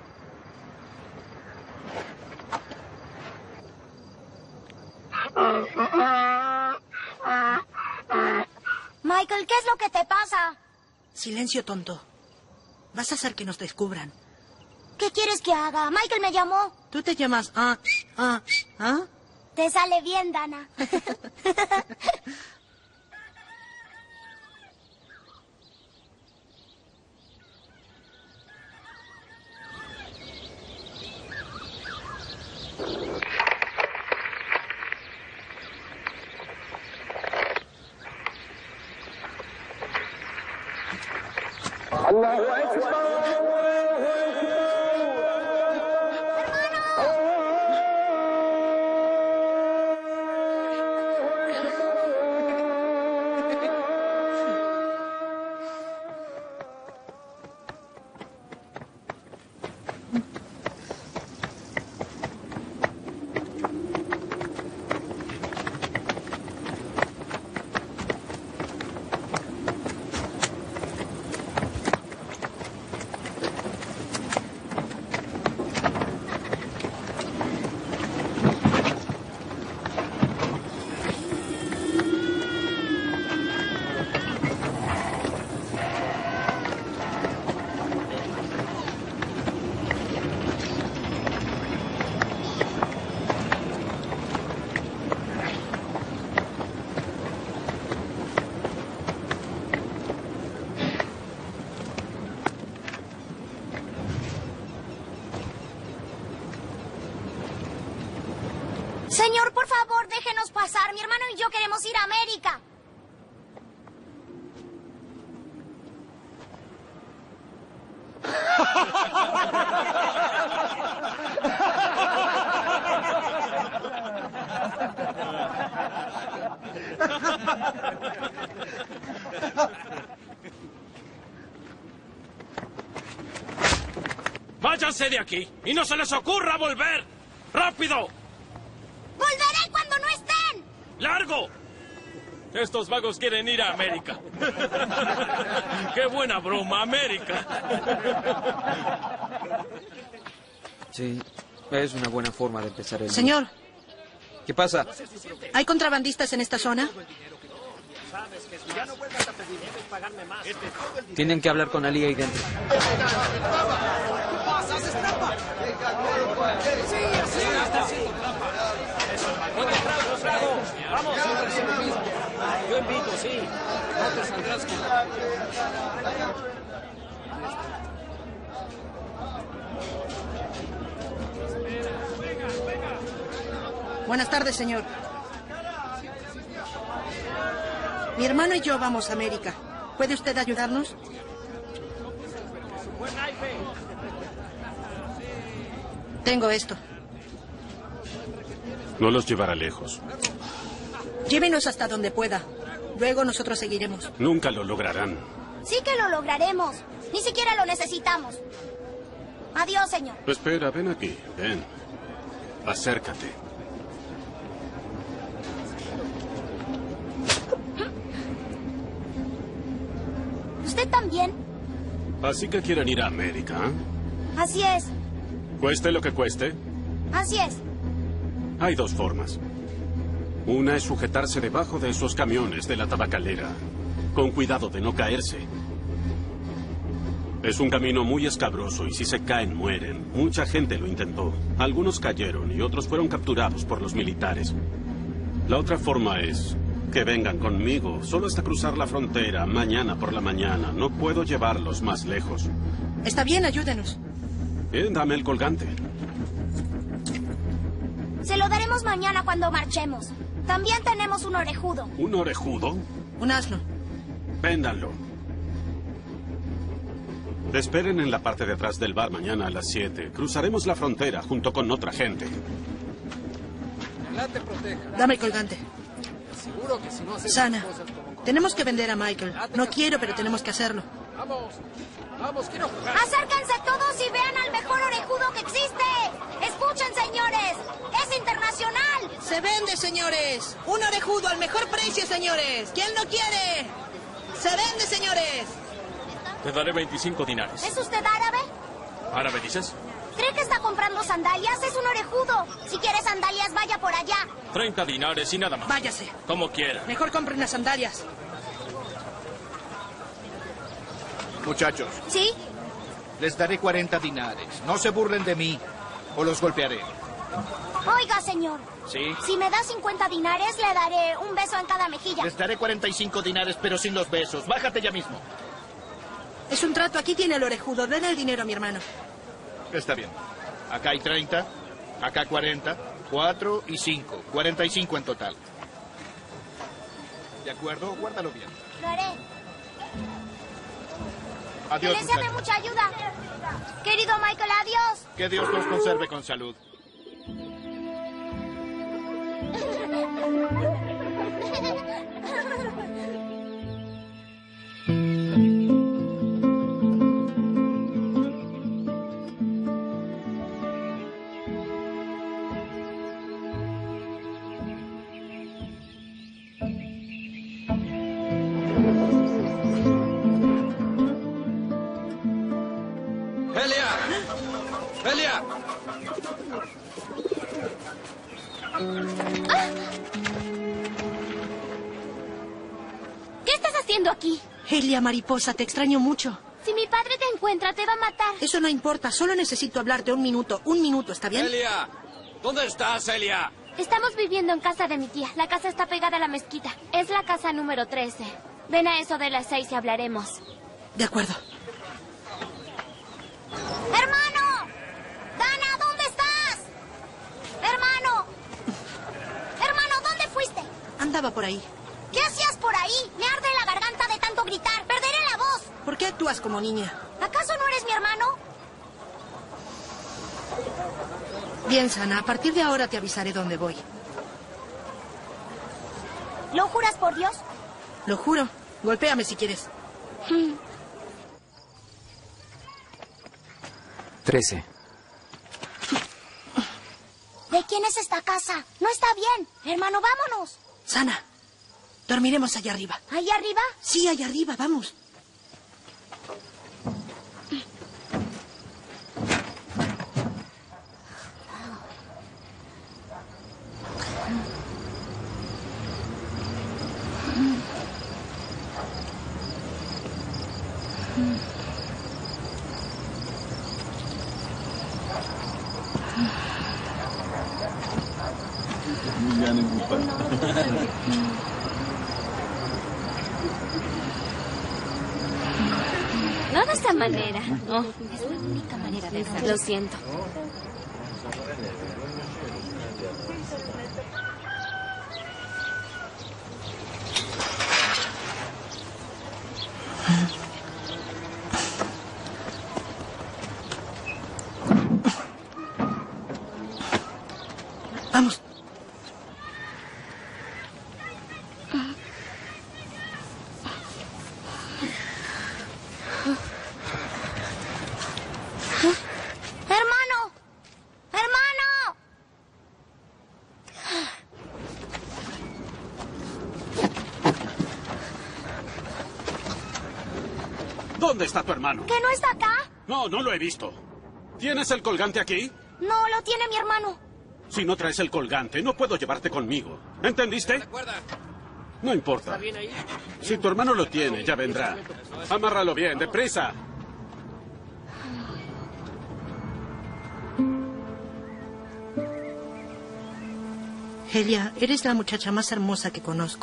Michael, ¿qué es lo que te pasa? Silencio, tonto. Vas a hacer que nos descubran. ¿Qué quieres que haga? Michael me llamó. Tú te llamas... Ah, ah, ah. Te sale bien, Dana. Señor, por favor, déjenos pasar. Mi hermano y yo queremos ir a América. ¡Váyanse de aquí! ¡Y no se les ocurra volver! ¡Rápido! ¡Volveré cuando no estén! ¡Largo! Estos vagos quieren ir a América. ¡Qué buena broma, América! Sí, es una buena forma de empezar el día. Señor. ¿Qué pasa? ¿Hay contrabandistas en esta zona? Tienen que hablar con Ali ahí dentro. ¡Haces trampa! Sí, así está haciendo trampa. Buen trago, trago. Vamos. Yo invito, sí. No te saldrás con... Buenas tardes, señor. Mi hermano y yo vamos a América. ¿Puede usted ayudarnos? Tengo esto. No los llevará lejos. Llévenos hasta donde pueda. Luego nosotros seguiremos. Nunca lo lograrán. Sí que lo lograremos. Ni siquiera lo necesitamos. Adiós, señor. Espera, ven aquí. Ven. Acércate. ¿Usted también? Así que quieren ir a América, ¿eh? Así es. Cueste lo que cueste. Así es. Hay dos formas. Una es sujetarse debajo de esos camiones de la tabacalera, con cuidado de no caerse. Es un camino muy escabroso y si se caen mueren. Mucha gente lo intentó. Algunos cayeron y otros fueron capturados por los militares. La otra forma es que vengan conmigo, solo hasta cruzar la frontera, mañana por la mañana. No puedo llevarlos más lejos. Está bien, ayúdenos. Bien, dame el colgante. Se lo daremos mañana cuando marchemos. También tenemos un orejudo. ¿Un orejudo? Un asno. Véndanlo. Esperen en la parte de atrás del bar mañana a las siete. Cruzaremos la frontera junto con otra gente. Te proteja. Dame el colgante. Seguro que si no hacemos Sana, cosas como... tenemos que vender a Michael. No quiero, pero tenemos que hacerlo. Vamos, vamos, quiero jugar. Acérquense todos y vean al mejor orejudo. Se vende, señores. Un orejudo al mejor precio, señores. ¿Quién lo quiere? Se vende, señores. Te daré veinticinco dinares. ¿Es usted árabe? ¿Árabe dices? ¿Cree que está comprando sandalias? Es un orejudo. Si quiere sandalias, vaya por allá. Treinta dinares y nada más. Váyase. Como quiera. Mejor compren las sandalias. Muchachos. ¿Sí? Les daré cuarenta dinares. No se burlen de mí o los golpearé. Oiga, señor. ¿Sí? Si me da cincuenta dinares, le daré un beso en cada mejilla. Les daré cuarenta y cinco dinares, pero sin los besos. Bájate ya mismo. Es un trato. Aquí tiene el orejudo. Den el dinero a mi hermano. Está bien. Acá hay treinta, acá cuarenta, cuatro y cinco. cuarenta y cinco en total. ¿De acuerdo? Guárdalo bien. Lo haré. Adiós, Que les sea de muchachos. mucha ayuda. Querido Michael, adiós. Que Dios los conserve con salud. ¡Helia! ¡Helia! ¿Qué estás haciendo aquí? Helia, mariposa, te extraño mucho. Si mi padre te encuentra, te va a matar. Eso no importa. Solo necesito hablarte un minuto. Un minuto, ¿está bien? ¡Helia! ¿Dónde estás, Helia? Estamos viviendo en casa de mi tía. La casa está pegada a la mezquita. Es la casa número trece. Ven a eso de las seis y hablaremos. De acuerdo. ¡Hermano! ¡Dana, ¿dónde estás? ¡Hermano! ¡Hermano, ¿dónde fuiste? Andaba por ahí. ¿Qué hacías por ahí? Me arde la garganta de tanto gritar. ¡Perderé la voz! ¿Por qué actúas como niña? ¿Acaso no eres mi hermano? Bien, Sana. A partir de ahora te avisaré dónde voy. ¿Lo juras por Dios? Lo juro. Golpéame si quieres. Trece. ¿De quién es esta casa? No está bien. Hermano, vámonos. Sana, dormiremos allá arriba. ¿Allá arriba? Sí, allá arriba, vamos. No de esta manera. No, es la única manera de hacerlo. Lo siento. Vamos. ¡Hermano! ¡Hermano! ¿Dónde está tu hermano? ¿Que no está acá? No, no lo he visto. ¿Tienes el colgante aquí? No, lo tiene mi hermano. Si no traes el colgante, no puedo llevarte conmigo. ¿Entendiste? No importa. ¿Está bien ahí? Si tu hermano lo tiene, ya vendrá. Amárralo bien, deprisa. Helia, eres la muchacha más hermosa que conozco.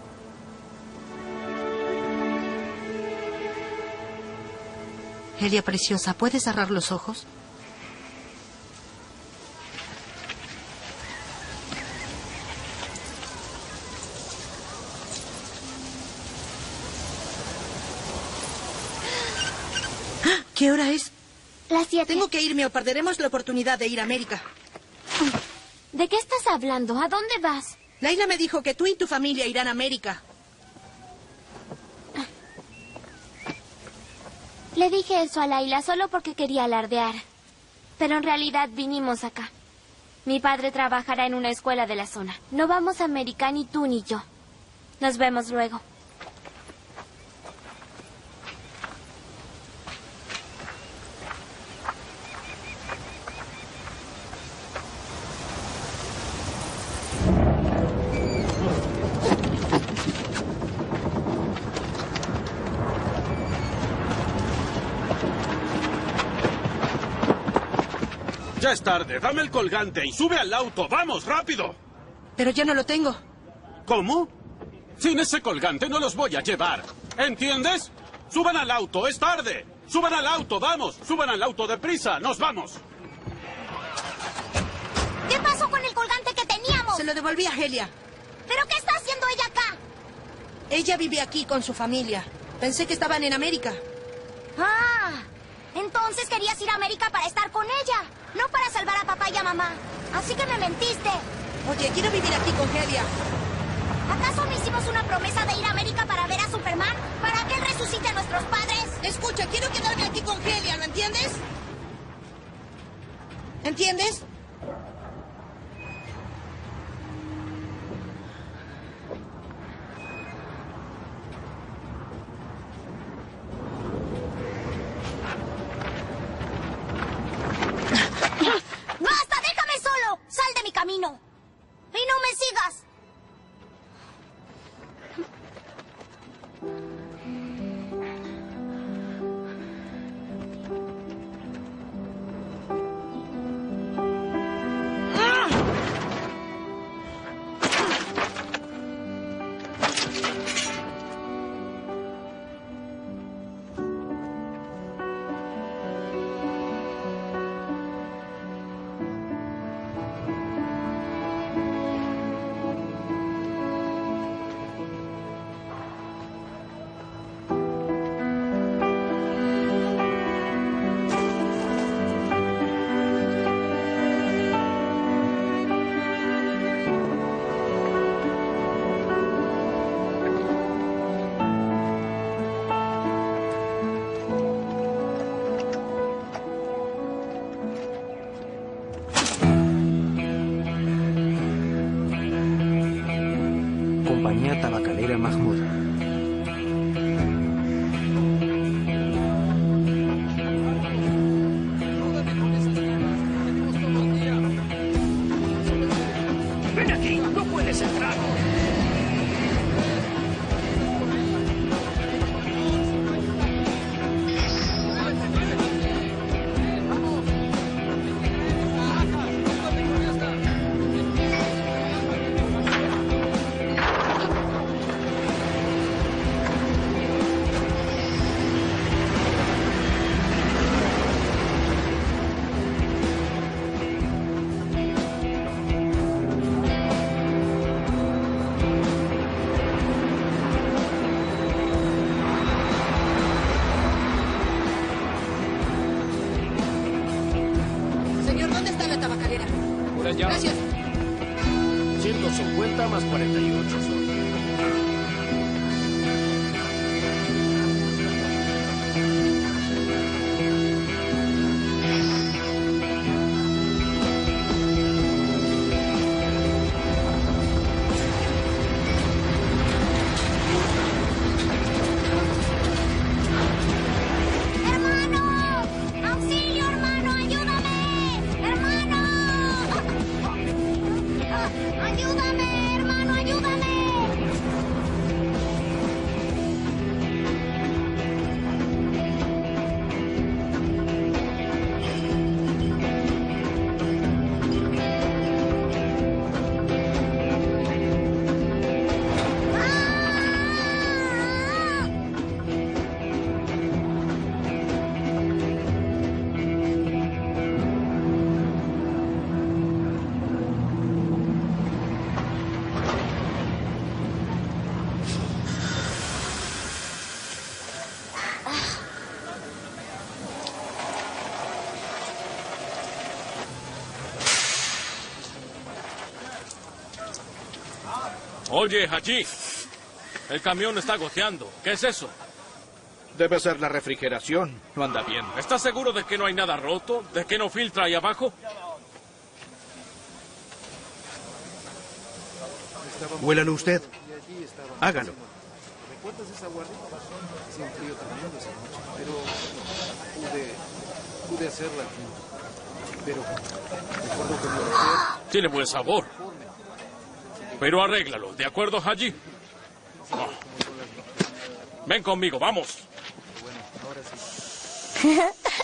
Helia, preciosa, ¿puedes cerrar los ojos? ¿Qué hora es? Las siete. Tengo que irme o perderemos la oportunidad de ir a América. ¿De qué estás hablando? ¿A dónde vas? Laila me dijo que tú y tu familia irán a América. Le dije eso a Laila solo porque quería alardear. Pero en realidad vinimos acá. Mi padre trabajará en una escuela de la zona. No vamos a América ni tú ni yo. Nos vemos luego. Ya es tarde, dame el colgante y sube al auto. ¡Vamos, rápido! Pero ya no lo tengo. ¿Cómo? Sin ese colgante no los voy a llevar. ¿Entiendes? ¡Suban al auto! ¡Es tarde! ¡Suban al auto! ¡Vamos! ¡Suban al auto deprisa! ¡Nos vamos! ¿Qué pasó con el colgante que teníamos? Se lo devolví a Helia. ¿Pero qué está haciendo ella acá? Ella vive aquí con su familia. Pensé que estaban en América. Ah, entonces querías ir a América para estar con ella, no para salvar a papá y a mamá. Así que me mentiste. Oye, quiero vivir aquí con Helia. ¿Acaso no hicimos una promesa de ir a América para ver a Superman? ¿Para que él resucite a nuestros padres? Escucha, quiero quedarme aquí con Helia, ¿lo entiendes? ¿Entiendes? ¡Basta! ¡Déjame solo! ¡Sal de mi camino! ¡Y no me sigas! Compañía Tabacalera Mahmoud. ¡Ven aquí! ¡No puedes entrar! Señor, ¿dónde está la tabacalera? Por allá. Gracias. ciento cincuenta más cuarenta y ocho son. ¡Auxilio, hermano! ¡Ayúdame! ¡Hermano! ¡Ayúdame, hermano! ¡Ayúdame! Oye, Haji, el camión está goteando. ¿Qué es eso? Debe ser la refrigeración. No anda bien. ¿Estás seguro de que no hay nada roto? ¿De que no filtra ahí abajo? Huélalo usted. Hágalo. ¿Recuerdas esa guardia? Hacía un frío tremendo esa noche, pero pude, pude hacerla aquí. Pero recuerdo que mi mujer... Tiene buen sabor. Pero arréglalo, ¿de acuerdo, Haji? Oh. Ven conmigo, vamos. Bueno, ahora sí.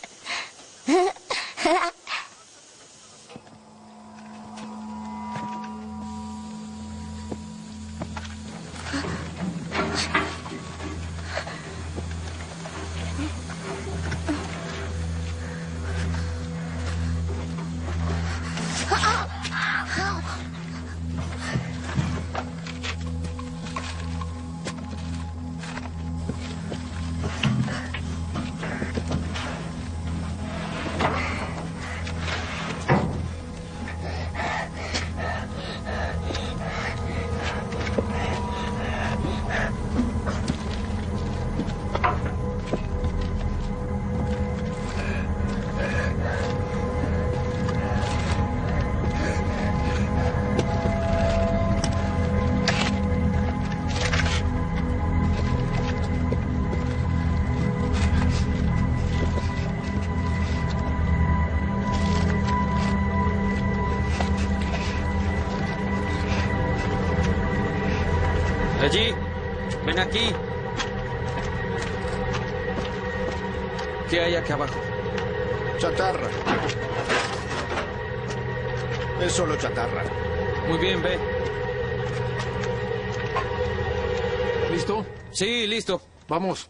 Allí, ven aquí. ¿Qué hay aquí abajo? Chatarra. Es solo chatarra. Muy bien, ve. ¿Listo? Sí, listo. Vamos.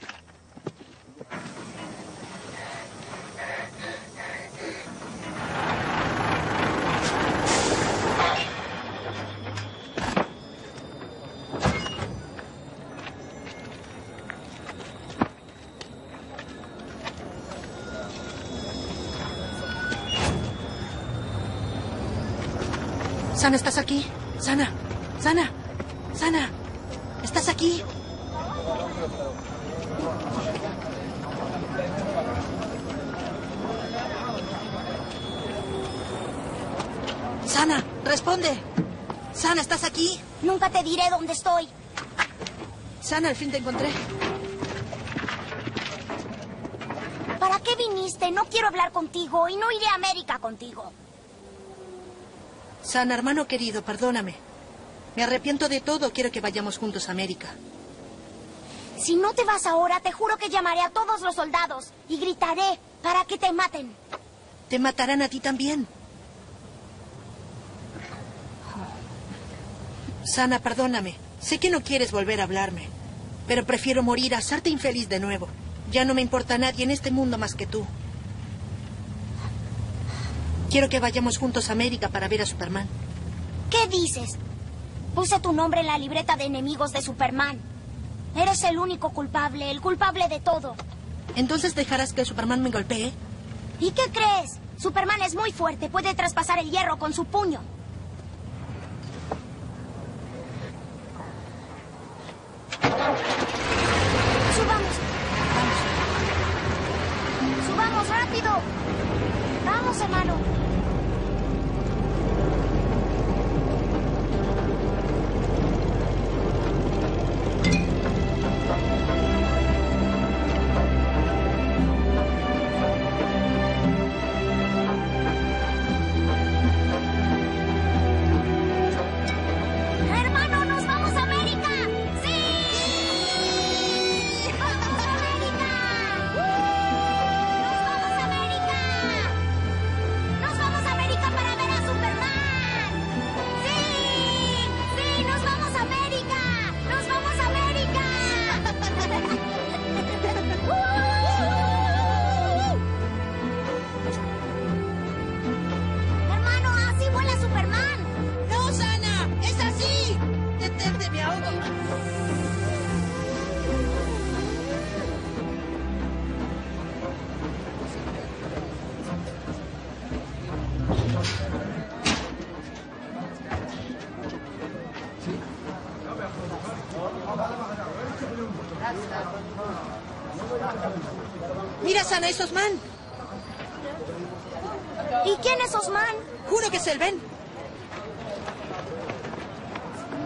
Sana, ¿estás aquí? Sana, Sana, Sana, ¿estás aquí? Sana, responde. Sana, ¿estás aquí? Nunca te diré dónde estoy. Sana, al fin te encontré. ¿Para qué viniste? No quiero hablar contigo y no iré a América contigo. Sana, hermano querido, perdóname. Me arrepiento de todo. Quiero que vayamos juntos a América. Si no te vas ahora, te juro que llamaré a todos los soldados y gritaré para que te maten. Te matarán a ti también. Sana, perdóname. Sé que no quieres volver a hablarme, pero prefiero morir a hacerte infeliz de nuevo. Ya no me importa nadie en este mundo más que tú. Quiero que vayamos juntos a América para ver a Superman. ¿Qué dices? Puse tu nombre en la libreta de enemigos de Superman. Eres el único culpable, el culpable de todo. ¿Entonces dejarás que Superman me golpee? ¿Y qué crees? Superman es muy fuerte, puede traspasar el hierro con su puño. Subamos. Vamos. Subamos, rápido. Vamos, hermano. Hermano, nos vamos a América. ¡Sí! ¡Vamos a América! ¡Nos vamos a América! ¡Nos vamos a América para ver a Superman! ¡Sí! ¡Sí! ¡Nos vamos a América! ¡Nos vamos a América! Hermano, así vuela Superman. ¡No, Sana! ¡Es así! ¡Detente, me ahogo! Mira, Sana, es Osman. ¿Y quién es Osman? Juro que es él, ven.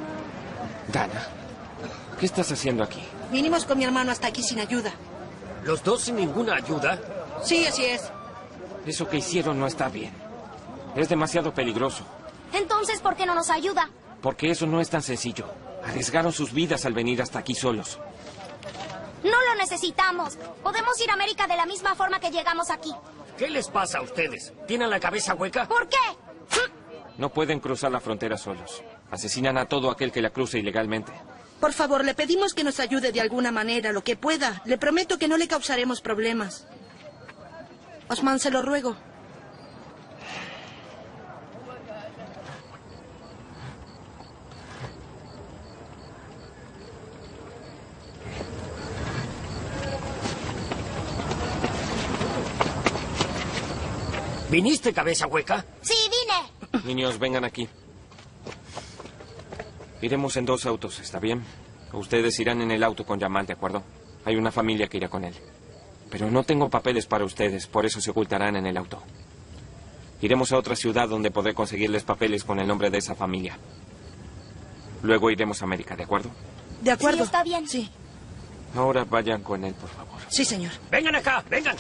Dana, ¿qué estás haciendo aquí? Vinimos con mi hermano hasta aquí sin ayuda. ¿Los dos sin ninguna ayuda? Sí, así es. Eso que hicieron no está bien. Es demasiado peligroso. Entonces, ¿por qué no nos ayuda? Porque eso no es tan sencillo. Arriesgaron sus vidas al venir hasta aquí solos. No lo necesitamos. Podemos ir a América de la misma forma que llegamos aquí. ¿Qué les pasa a ustedes? ¿Tienen la cabeza hueca? ¿Por qué? No pueden cruzar la frontera solos. Asesinan a todo aquel que la cruce ilegalmente. Por favor, le pedimos que nos ayude de alguna manera, lo que pueda. Le prometo que no le causaremos problemas. Osman, se lo ruego. ¿Viniste, cabeza hueca? Sí, vine. Niños, vengan aquí. Iremos en dos autos, ¿está bien? Ustedes irán en el auto con Yamal, ¿de acuerdo? Hay una familia que irá con él. Pero no tengo papeles para ustedes, por eso se ocultarán en el auto. Iremos a otra ciudad donde podré conseguirles papeles con el nombre de esa familia. Luego iremos a América, ¿de acuerdo? De acuerdo. Sí, está bien. Sí. Ahora vayan con él, por favor. Sí, señor. ¡Vengan acá! ¡Vengan!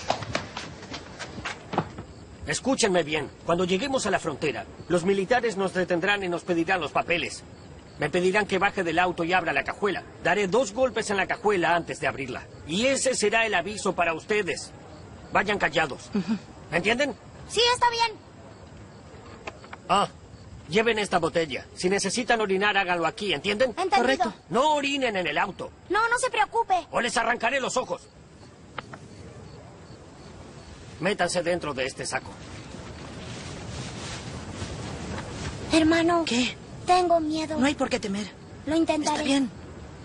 Escúchenme bien. Cuando lleguemos a la frontera, los militares nos detendrán y nos pedirán los papeles. Me pedirán que baje del auto y abra la cajuela. Daré dos golpes en la cajuela antes de abrirla. Y ese será el aviso para ustedes. Vayan callados. ¿Me entienden? Sí, está bien. Ah, lleven esta botella. Si necesitan orinar, háganlo aquí, ¿entienden? Entendido. Correcto. No orinen en el auto. No, no se preocupe. O les arrancaré los ojos. Métanse dentro de este saco. Hermano. ¿Qué? Tengo miedo. No hay por qué temer. Lo intentaré. Está bien.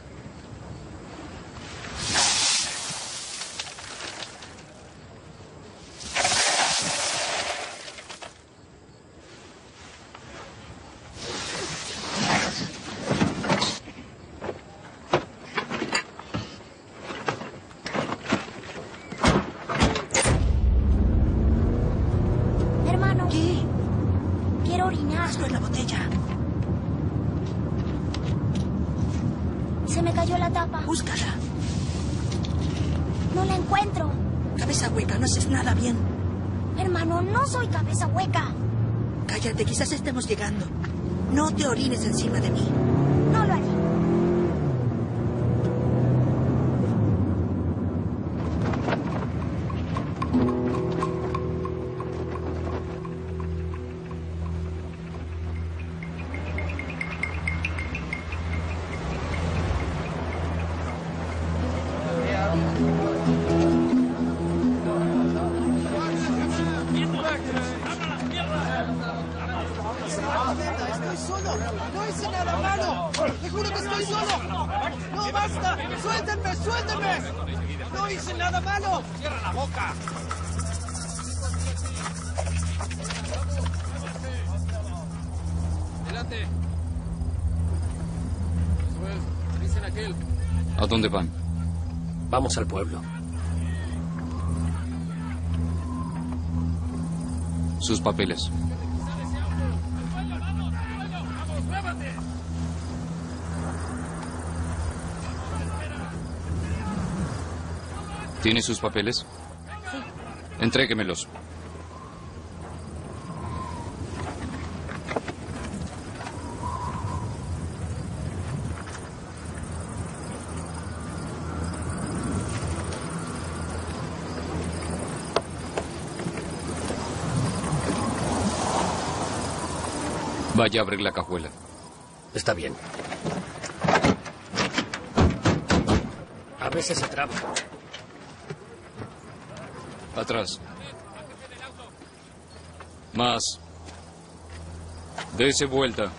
Hermano. ¿Qué? Quiero orinar. Hazlo en la botella. Se me cayó la tapa. Búscala. No la encuentro. Cabeza hueca, no haces nada bien. Hermano, no soy cabeza hueca. Cállate, quizás estemos llegando. No te orines encima de mí. No lo haré. Estoy solo. No hice nada malo. Te juro que estoy solo. No, basta. Suéltenme, suéltenme. No hice nada malo. Cierra la boca. Adelante. Dicen aquel. ¿A dónde van? Vamos al pueblo. Sus papeles. ¿Tiene sus papeles? Sí. Entréguemelos. Vaya a abrir la cajuela. Está bien. A veces se traba. Atrás. Más. Dese vuelta.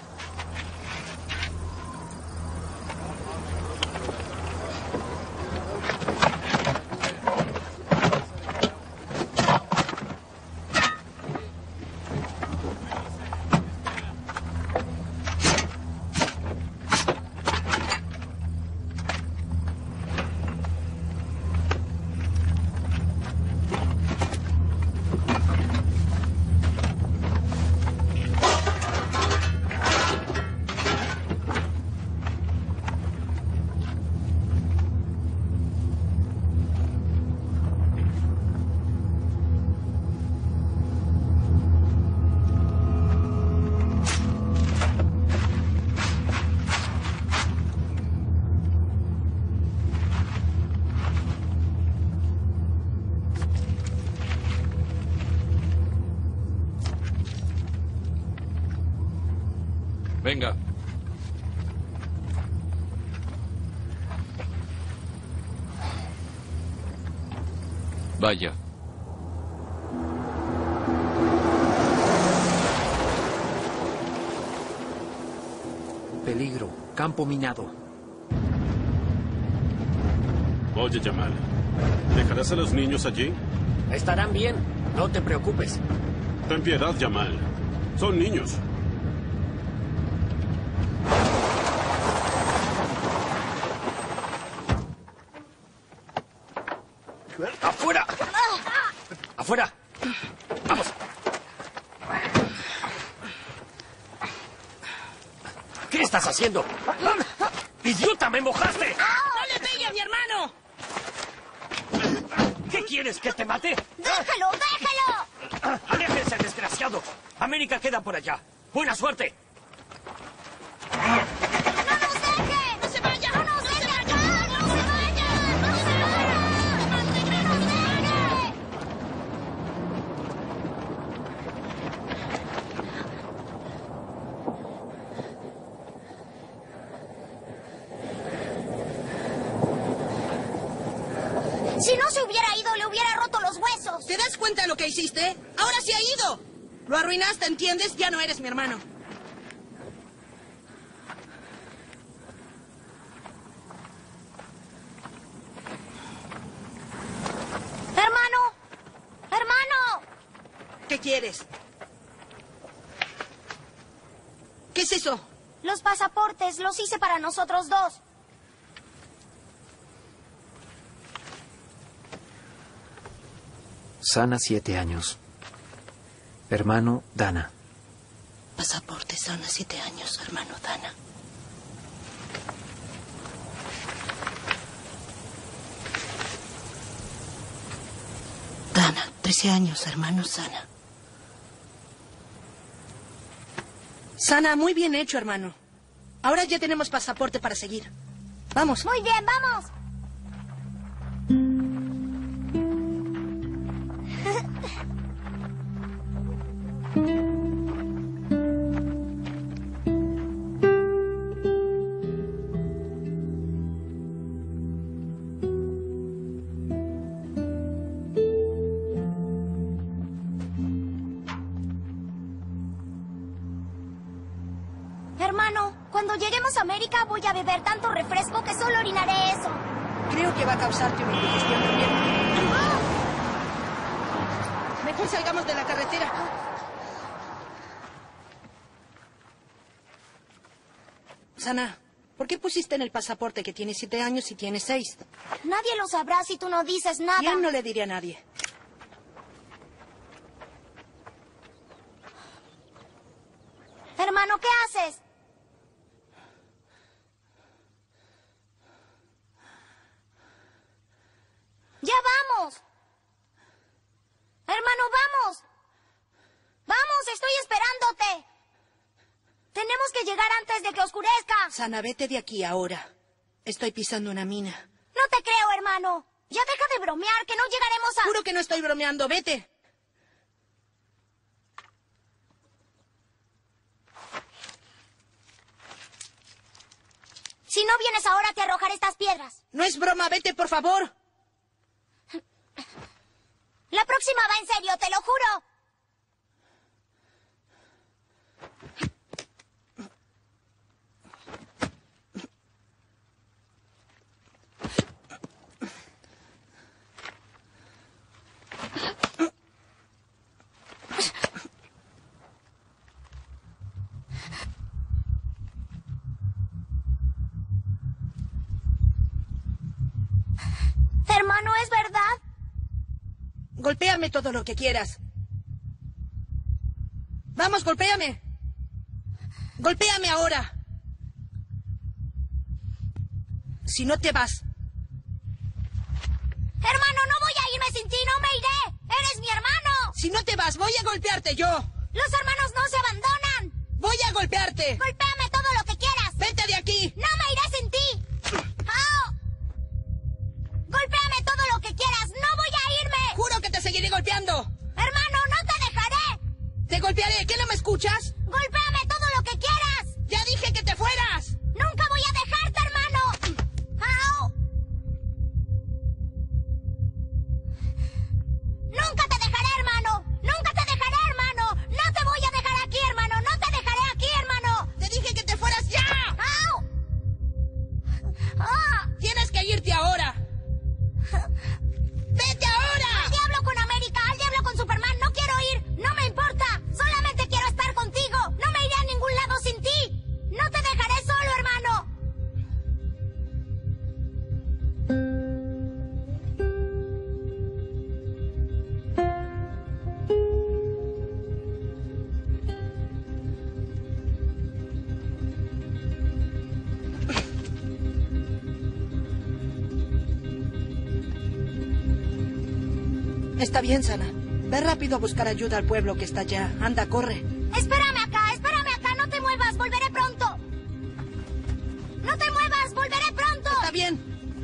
Venga. Vaya. Peligro. Campo minado. Oye, Jamal, ¿dejarás a los niños allí? Estarán bien. No te preocupes. Ten piedad, Jamal. Son niños. ¡Afuera! ¡Afuera! ¡Vamos! ¿Qué estás haciendo? ¡Idiota, me mojaste! ¡No le pegue a mi hermano! ¿Qué quieres, que te mate? ¡Déjalo, déjalo! ¡Aléjense, desgraciado! América queda por allá. ¡Buena suerte! ¡No nos deje! ¡No se vaya! ¡No nos deje acá! ¡No se vaya! ¡No se vaya! ¡No nos deje! Si no se hubiera ido, le hubiera roto los huesos. ¿Te das cuenta de lo que hiciste? ¡Ahora se ha ido! Lo arruinaste, ¿entiendes? Ya no eres mi hermano. ¡Hermano! ¡Hermano! ¿Qué quieres? ¿Qué es eso? Los pasaportes los hice para nosotros dos. Sana, siete años. Hermano, Dana. Pasaporte, Sana, siete años, hermano, Dana. Dana, trece años, hermano, Sana. Sana, muy bien hecho, hermano. Ahora ya tenemos pasaporte para seguir. Vamos. Muy bien, vamos. Hermano, cuando lleguemos a América voy a beber tanto refresco que solo orinaré eso. Creo que va a causarte una indigestión también. Mejor salgamos de la carretera. Sana, ¿por qué pusiste en el pasaporte que tienes siete años y tienes seis? Nadie lo sabrá si tú no dices nada. Yo no le diré a nadie. Hermano, ¿qué haces? ¡Ya vamos! Hermano, vamos. Vamos, estoy esperándote. Tenemos que llegar antes de que oscurezca. Sana, vete de aquí ahora. Estoy pisando una mina. No te creo, hermano. Ya deja de bromear, que no llegaremos a... Juro que no estoy bromeando, vete. Si no vienes ahora, te arrojaré estas piedras. No es broma, vete, por favor. La próxima va en serio, te lo juro. Hermano, ¿es verdad? Golpéame todo lo que quieras. Vamos, golpéame. Golpéame ahora. Si no te vas. Hermano, no voy a irme sin ti, no me iré. Eres mi hermano. Si no te vas, voy a golpearte yo. Los hermanos no se abandonan. Voy a golpearte. Golpéame todo lo que quieras. Vete de aquí. No me iré sin ti. ¡Oh! Golpéame todo lo que quieras. No voy a irme. Juro que te seguiré golpeando. Hermano, no te dejaré. Te golpearé. ¿Qué no me escuchas? Golpéame todo lo que quieras. Ya Está bien, Sana. Ve rápido a buscar ayuda al pueblo que está allá. Anda, corre. Espérame acá, espérame acá. No te muevas, volveré pronto. No te muevas, volveré pronto. Está bien.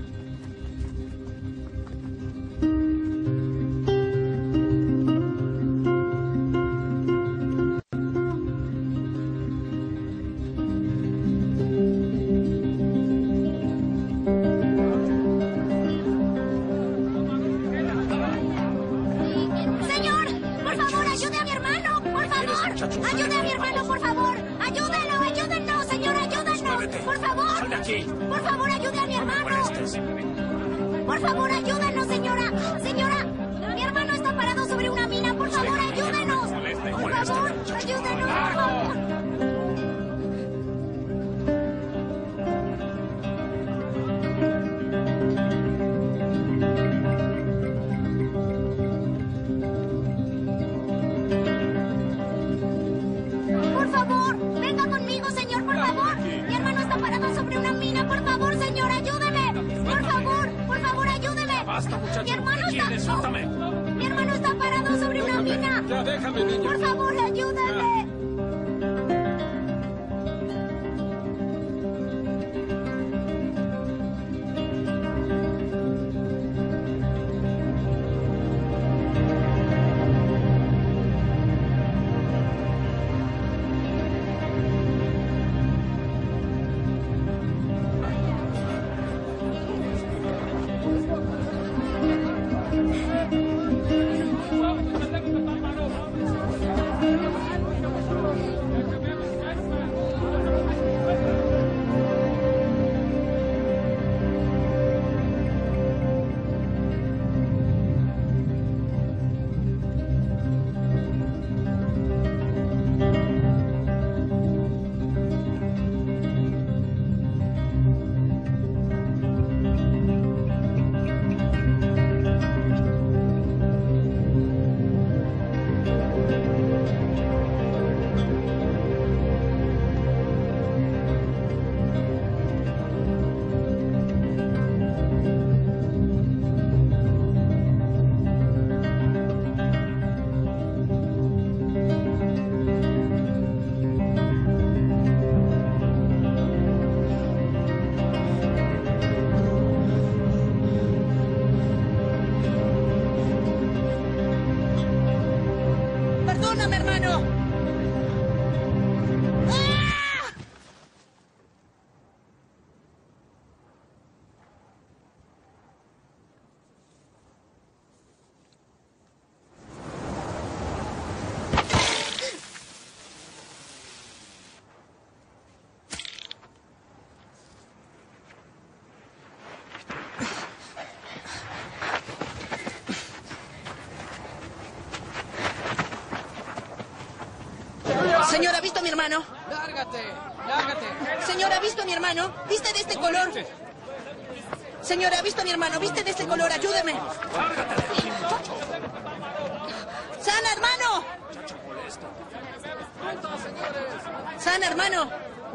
¡Ayude a mi hermano, por favor! ¡Ayúdenlo, ayúdennos, señor, ayúdennos! ¡Por favor! ¡Sal de aquí! ¡Por favor, ayude a mi hermano! ¡Por favor, ayúdenos, señora! ¡Señora! ¡Mi hermano está parado sobre una mina! ¡Por favor, ayúdenos! ¡Por favor, ayúdenos, por favor! Por favor, venga conmigo, señor, por favor. Mi hermano está parado sobre una mina. Por favor, señor, ayúdeme. Por favor, por favor, ayúdeme. Basta, muchacho. Mi hermano ¿Qué está... quieres? Suéltame. Mi hermano está parado sobre una mina. Ya, déjame, niño. Por favor, ayúdame. Perdóname, hermano. Señor, ¿ha visto a mi hermano? ¡Lárgate! ¡Lárgate! Señor, ¿ha visto a mi hermano? ¿Viste de este color? Señor, ¿ha visto a mi hermano? ¿Viste de este color? Ayúdeme. ¡Sana, hermano! ¡Sana, hermano!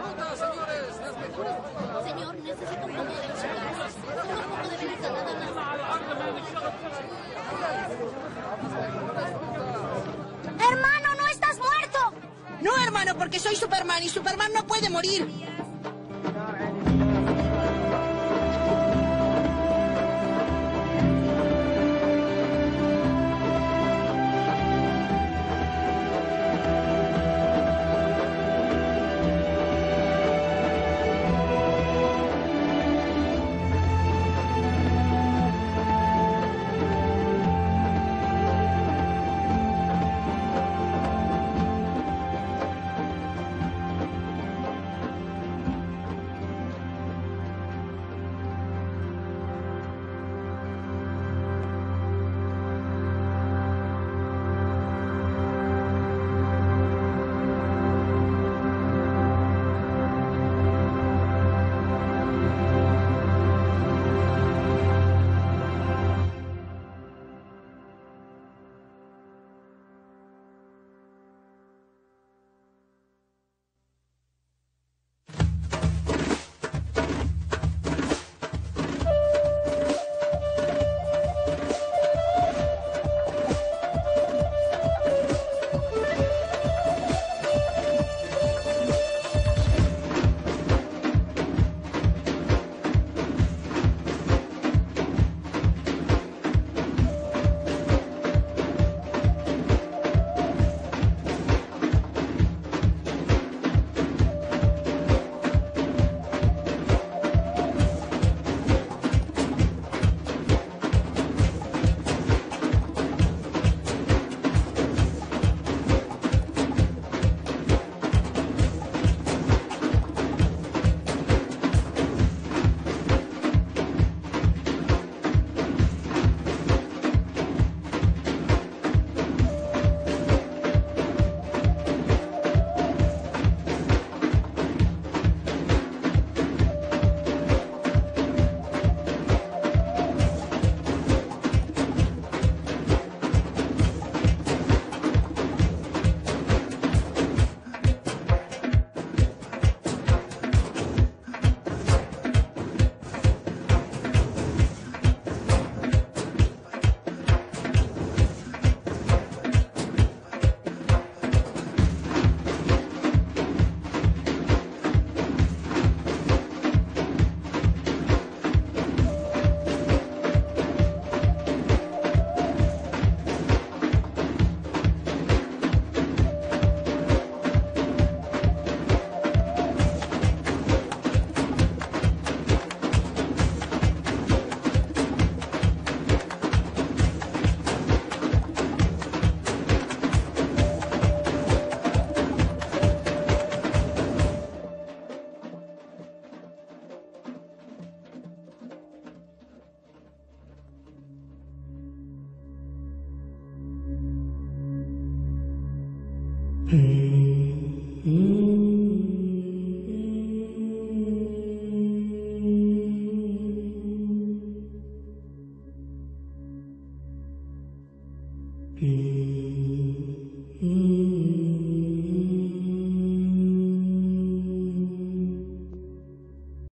Señor, necesito un poco de azúcar. Un poco de venezolana en la... ¡Hermano, no estás muerto! No, hermano, porque soy Superman y Superman no puede morir. Mm-hmm.